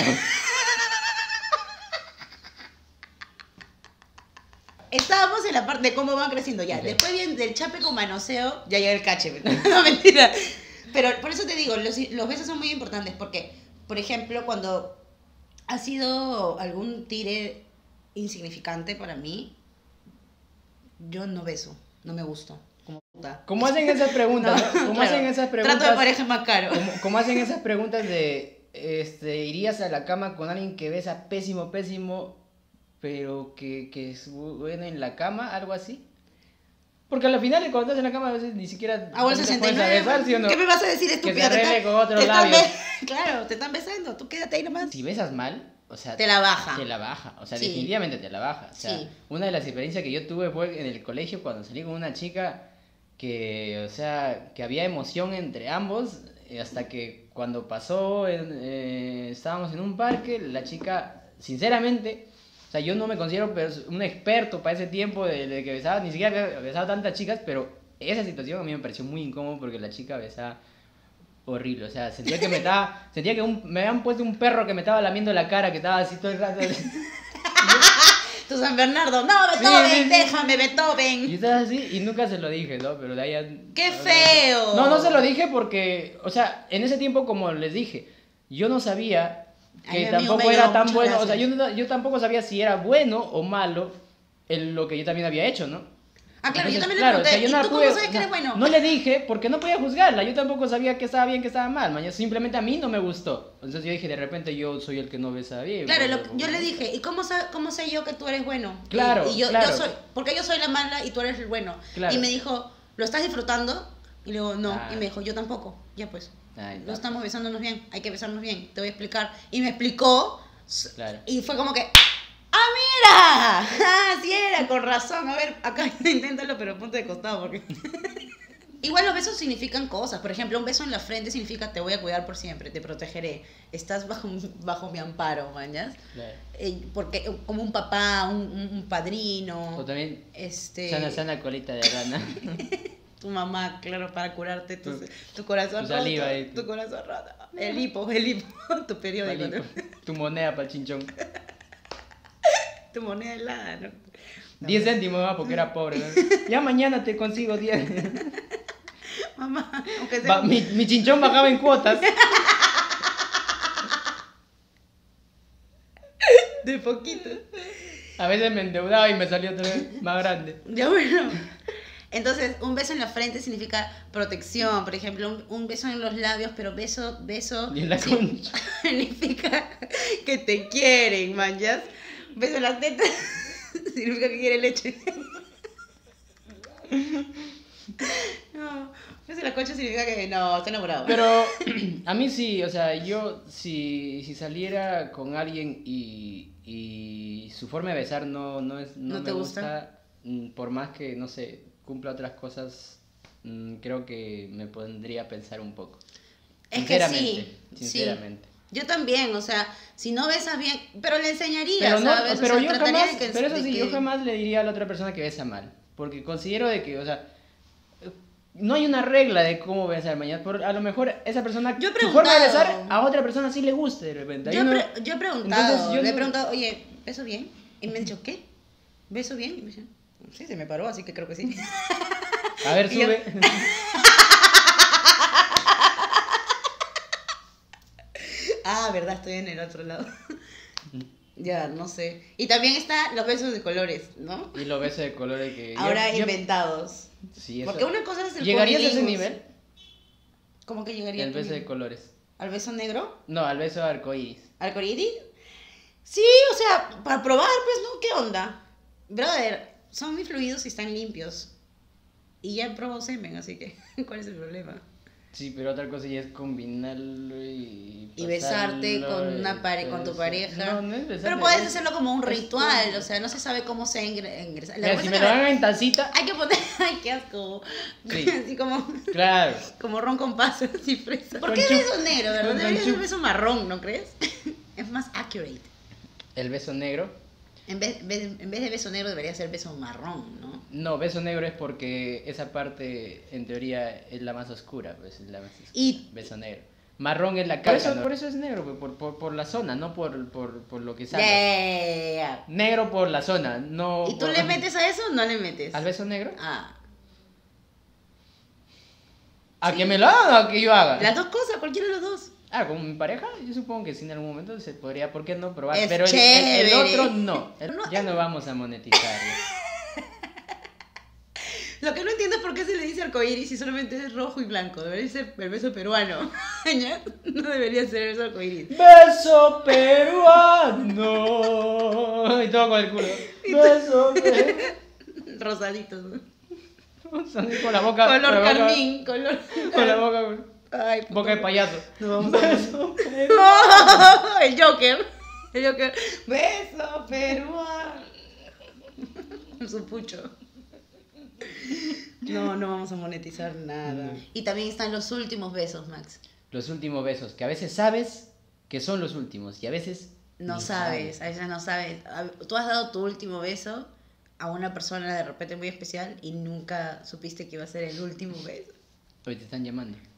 Speaker 2: Estábamos en la parte de cómo van creciendo ya.
Speaker 3: Ok.
Speaker 2: Después bien del chape con manoseo, ya llega el cache. No, mentira. Pero por eso te digo, los, los besos son muy importantes porque, por ejemplo, cuando ha sido algún tire insignificante para mí, yo no beso, no me gusta. Como, puta.
Speaker 3: Como hacen esas preguntas,
Speaker 2: No,
Speaker 3: ¿no? Como
Speaker 2: claro.
Speaker 3: hacen esas preguntas.
Speaker 2: Trato de pareja es más caro.
Speaker 3: Como, como hacen esas preguntas de, este, irías a la cama con alguien que besa pésimo, pésimo, pero que, que es bueno en la cama, algo así. Porque al final cuando estás en la cama a veces ni siquiera
Speaker 2: Ah, bueno,
Speaker 3: te
Speaker 2: sesenta y
Speaker 3: pones a
Speaker 2: nueve.
Speaker 3: besar, ¿sí o no?
Speaker 2: ¿Qué me vas a decir,
Speaker 3: Que
Speaker 2: estúpido?
Speaker 3: se
Speaker 2: Te
Speaker 3: arregle
Speaker 2: están-
Speaker 3: con otros
Speaker 2: te están
Speaker 3: labios.
Speaker 2: be- Claro, te están besando. Tú quédate ahí nomás.
Speaker 3: Si besas mal, o sea,
Speaker 2: Te la baja.
Speaker 3: te la baja, o sea,
Speaker 2: Sí.
Speaker 3: definitivamente te la baja. O sea,
Speaker 2: Sí.
Speaker 3: una de las experiencias que yo tuve fue en el colegio cuando salí con una chica que, o sea, que había emoción entre ambos, eh, hasta que cuando pasó, en- eh, estábamos en un parque, la chica, sinceramente, o sea, yo no me considero pers- un experto para ese tiempo de, de que besaba, ni siquiera había besado tantas chicas, pero esa situación a mí me pareció muy incómodo porque la chica besaba horrible, o sea, sentía que me estaba, sentía que un- me habían puesto un perro que me estaba lamiendo la cara, que estaba así todo el rato.
Speaker 2: Tu San Bernardo. No,
Speaker 3: Sí,
Speaker 2: Beethoven,
Speaker 3: sí, sí.
Speaker 2: déjame,
Speaker 3: Y
Speaker 2: Beethoven.
Speaker 3: estaba así y nunca se lo dije, ¿no? Pero de ahí... ya-
Speaker 2: ¡Qué feo!
Speaker 3: No, no se lo dije porque, o sea, en ese tiempo, como les dije, yo no sabía
Speaker 2: Ay,
Speaker 3: que
Speaker 2: mi amigo
Speaker 3: tampoco
Speaker 2: me
Speaker 3: era
Speaker 2: ayudó,
Speaker 3: tan
Speaker 2: muchas
Speaker 3: bueno, o sea,
Speaker 2: gracias.
Speaker 3: yo, no- yo tampoco sabía si era bueno o malo en lo que yo también había hecho, ¿no?
Speaker 2: Ah, claro, yo
Speaker 3: Entonces,
Speaker 2: también
Speaker 3: claro,
Speaker 2: le
Speaker 3: o sea,
Speaker 2: pregunté.
Speaker 3: yo no
Speaker 2: ¿Y
Speaker 3: la
Speaker 2: tú
Speaker 3: pude-
Speaker 2: cómo sabes
Speaker 3: o
Speaker 2: que
Speaker 3: sea,
Speaker 2: eres bueno?
Speaker 3: No le dije porque no podía juzgarla, yo tampoco sabía que estaba bien, que estaba mal, man. Yo- simplemente a mí no me gustó. Entonces yo dije, de repente yo soy el que no besa bien.
Speaker 2: Claro,
Speaker 3: pero-
Speaker 2: lo- yo le dije, ¿y cómo, sa- cómo sé yo que tú eres bueno? Y-
Speaker 3: Claro,
Speaker 2: y, yo,
Speaker 3: claro.
Speaker 2: yo soy, porque yo soy la mala y tú eres el bueno.
Speaker 3: Claro.
Speaker 2: Y me dijo, ¿lo estás disfrutando? Y le digo, no.
Speaker 3: Ah.
Speaker 2: Y me dijo, yo tampoco. Ya pues,
Speaker 3: Ay,
Speaker 2: no
Speaker 3: no,
Speaker 2: estamos
Speaker 3: pues.
Speaker 2: besándonos bien, hay que besarnos bien, te voy a explicar. Y me explicó, s-
Speaker 3: Claro.
Speaker 2: y fue como que, ¡ah, mira! ¡Ah, sí era, con razón! A ver, acá inténtalo, pero ponte de costado, porque... Igual los besos significan cosas. Por ejemplo, un beso en la frente significa te voy a cuidar por siempre, te protegeré. Estás bajo, bajo mi amparo, mañas.
Speaker 3: Claro.
Speaker 2: Eh, porque eh, como un papá, un, un- un padrino,
Speaker 3: O también,
Speaker 2: este,
Speaker 3: sana, sana colita de rana.
Speaker 2: tu mamá, claro, para curarte tu,
Speaker 3: Tu-
Speaker 2: tu corazón
Speaker 3: tu saliva
Speaker 2: roto,
Speaker 3: y
Speaker 2: tu corazón roto. El hipo, el hipo, tu periódico, ¿no?
Speaker 3: Tu moneda para el chinchón.
Speaker 2: Tu moneda helada, ¿no?
Speaker 3: diez céntimos, ¿no? Porque era pobre, ¿no? Ya mañana te consigo diez.
Speaker 2: Mamá, aunque sea...
Speaker 3: Va, mi, mi chinchón bajaba en cuotas.
Speaker 2: de poquito.
Speaker 3: A veces me endeudaba y me salía otra vez más grande.
Speaker 2: Ya bueno. Entonces, un beso en la frente significa protección, por ejemplo, un, un beso en los labios, pero beso, beso
Speaker 3: Y en la
Speaker 2: sí,
Speaker 3: concha.
Speaker 2: significa que te quieren, manjas. Beso en las tetas significa que quiere leche. No, beso en la concha significa que no, está enamorado.
Speaker 3: Pero a mí sí, o sea, yo si, si saliera con alguien y, y su forma de besar no, no, es, no,
Speaker 2: ¿No
Speaker 3: me
Speaker 2: te gusta?
Speaker 3: mm, por más que, no sé, cumpla otras cosas, mm, creo que me pondría a pensar un poco.
Speaker 2: Es que
Speaker 3: Sinceramente,
Speaker 2: sí,
Speaker 3: sinceramente.
Speaker 2: sí. Yo también, o sea, si no besas bien, pero le enseñaría,
Speaker 3: Pero, no,
Speaker 2: ¿sabes? O
Speaker 3: pero
Speaker 2: sea,
Speaker 3: yo
Speaker 2: trataría
Speaker 3: jamás,
Speaker 2: de que-
Speaker 3: pero eso
Speaker 2: de
Speaker 3: sí,
Speaker 2: que-
Speaker 3: yo jamás le diría a la otra persona que besa mal, porque considero de que, o sea, no hay una regla de cómo besar mañana, por, a lo mejor esa persona,
Speaker 2: Yo he
Speaker 3: su forma de besar,
Speaker 2: preguntado.
Speaker 3: a otra persona sí le guste de repente. Hay
Speaker 2: Yo,
Speaker 3: uno-
Speaker 2: pre- yo he preguntado,
Speaker 3: Entonces, yo
Speaker 2: le he
Speaker 3: no-
Speaker 2: preguntado, oye, ¿beso bien? Y me han dicho, ¿qué? ¿Beso bien? Y me dicen, sí, se me paró, así que creo que sí.
Speaker 3: A ver,
Speaker 2: Y yo-
Speaker 3: sube.
Speaker 2: Ah, verdad, estoy en el otro lado. Ya, no sé. Y también está los besos de colores, ¿no?
Speaker 3: Y los besos de colores que... yo-
Speaker 2: Ahora
Speaker 3: yo-
Speaker 2: inventados.
Speaker 3: Sí, eso-
Speaker 2: Porque una cosa es el
Speaker 3: ¿Llegarías a ese
Speaker 2: cunilingus.
Speaker 3: nivel?
Speaker 2: ¿Cómo que llegaría?
Speaker 3: El
Speaker 2: tú
Speaker 3: beso de
Speaker 2: mismo?
Speaker 3: colores.
Speaker 2: ¿Al beso negro?
Speaker 3: No, al beso de arcoíris.
Speaker 2: ¿Arcoíris? Sí, o sea, para probar, pues, ¿no? ¿Qué onda? Brother, son muy fluidos y están limpios. Y ya probó semen, así que, ¿cuál es el problema?
Speaker 3: Sí, pero otra cosa ya es combinarlo y...
Speaker 2: Y besarte
Speaker 3: pasarlo
Speaker 2: con una
Speaker 3: y
Speaker 2: pare
Speaker 3: todo
Speaker 2: con tu
Speaker 3: eso.
Speaker 2: pareja.
Speaker 3: No, no es besar.
Speaker 2: Pero puedes
Speaker 3: es-
Speaker 2: hacerlo como un
Speaker 3: es
Speaker 2: ritual,
Speaker 3: como-
Speaker 2: o sea, no se sabe cómo se ingre- ingresa. La
Speaker 3: Mira,
Speaker 2: cosa
Speaker 3: si
Speaker 2: es
Speaker 3: me
Speaker 2: que
Speaker 3: lo
Speaker 2: la-
Speaker 3: hagan en tacita...
Speaker 2: hay que poner, ay, qué asco.
Speaker 3: Sí.
Speaker 2: Así como,
Speaker 3: Claro.
Speaker 2: como ron con pasas y fresa. ¿Por
Speaker 3: Con
Speaker 2: qué
Speaker 3: chup.
Speaker 2: beso negro, verdad?
Speaker 3: Con
Speaker 2: Debería ser
Speaker 3: chup.
Speaker 2: beso marrón, ¿no crees? Es más accurate.
Speaker 3: El beso negro.
Speaker 2: En vez, vez- en vez de beso negro debería ser beso marrón, ¿no?
Speaker 3: No, beso negro es porque esa parte, en teoría, es la más oscura, pues es la más oscura.
Speaker 2: Y
Speaker 3: Beso negro. Marrón es la
Speaker 2: Por
Speaker 3: caca.
Speaker 2: eso-
Speaker 3: Por eso es negro, pues, por, por, por la zona, no por, por, por lo que sale.
Speaker 2: yeah.
Speaker 3: Negro por la zona, no...
Speaker 2: ¿Y tú
Speaker 3: por-
Speaker 2: le metes a eso o no le metes?
Speaker 3: ¿Al beso negro?
Speaker 2: Ah,
Speaker 3: ¿A
Speaker 2: sí.
Speaker 3: que me lo hagan o a que yo haga?
Speaker 2: las dos cosas, cualquiera de los dos.
Speaker 3: Ah, con mi pareja, yo supongo que sí en algún momento se podría, ¿por qué no probar?
Speaker 2: Es
Speaker 3: Pero el, el- el
Speaker 2: chévere.
Speaker 3: otro no. El-
Speaker 2: No,
Speaker 3: ya no vamos a monetizarlo.
Speaker 2: Lo que no entiendo es por qué se le dice arcoíris si solamente es rojo y blanco. Debería ser el beso peruano. ¿Ya? No debería ser el beso arcoíris.
Speaker 3: Beso peruano. Y todo con el culo. Beso peruano.
Speaker 2: Rosaditos, ¿no?
Speaker 3: Con la boca.
Speaker 2: Color
Speaker 3: con la boca-
Speaker 2: carmín, color...
Speaker 3: Con la boca. con-
Speaker 2: Ay, puta
Speaker 3: Boca de
Speaker 2: madre.
Speaker 3: payaso.
Speaker 2: Nos vamos a...
Speaker 3: Beso peruano.
Speaker 2: El Joker. El Joker. Beso peruano. Su pucho. No, no vamos a monetizar nada. Y también están los últimos besos, Max.
Speaker 3: Los últimos besos, que a veces sabes que son los últimos y a veces
Speaker 2: No
Speaker 3: ni
Speaker 2: sabes, a veces no sabes. A- Tú has dado tu último beso a una persona de repente muy especial y nunca supiste que iba a ser el último beso.
Speaker 3: Hoy te están llamando.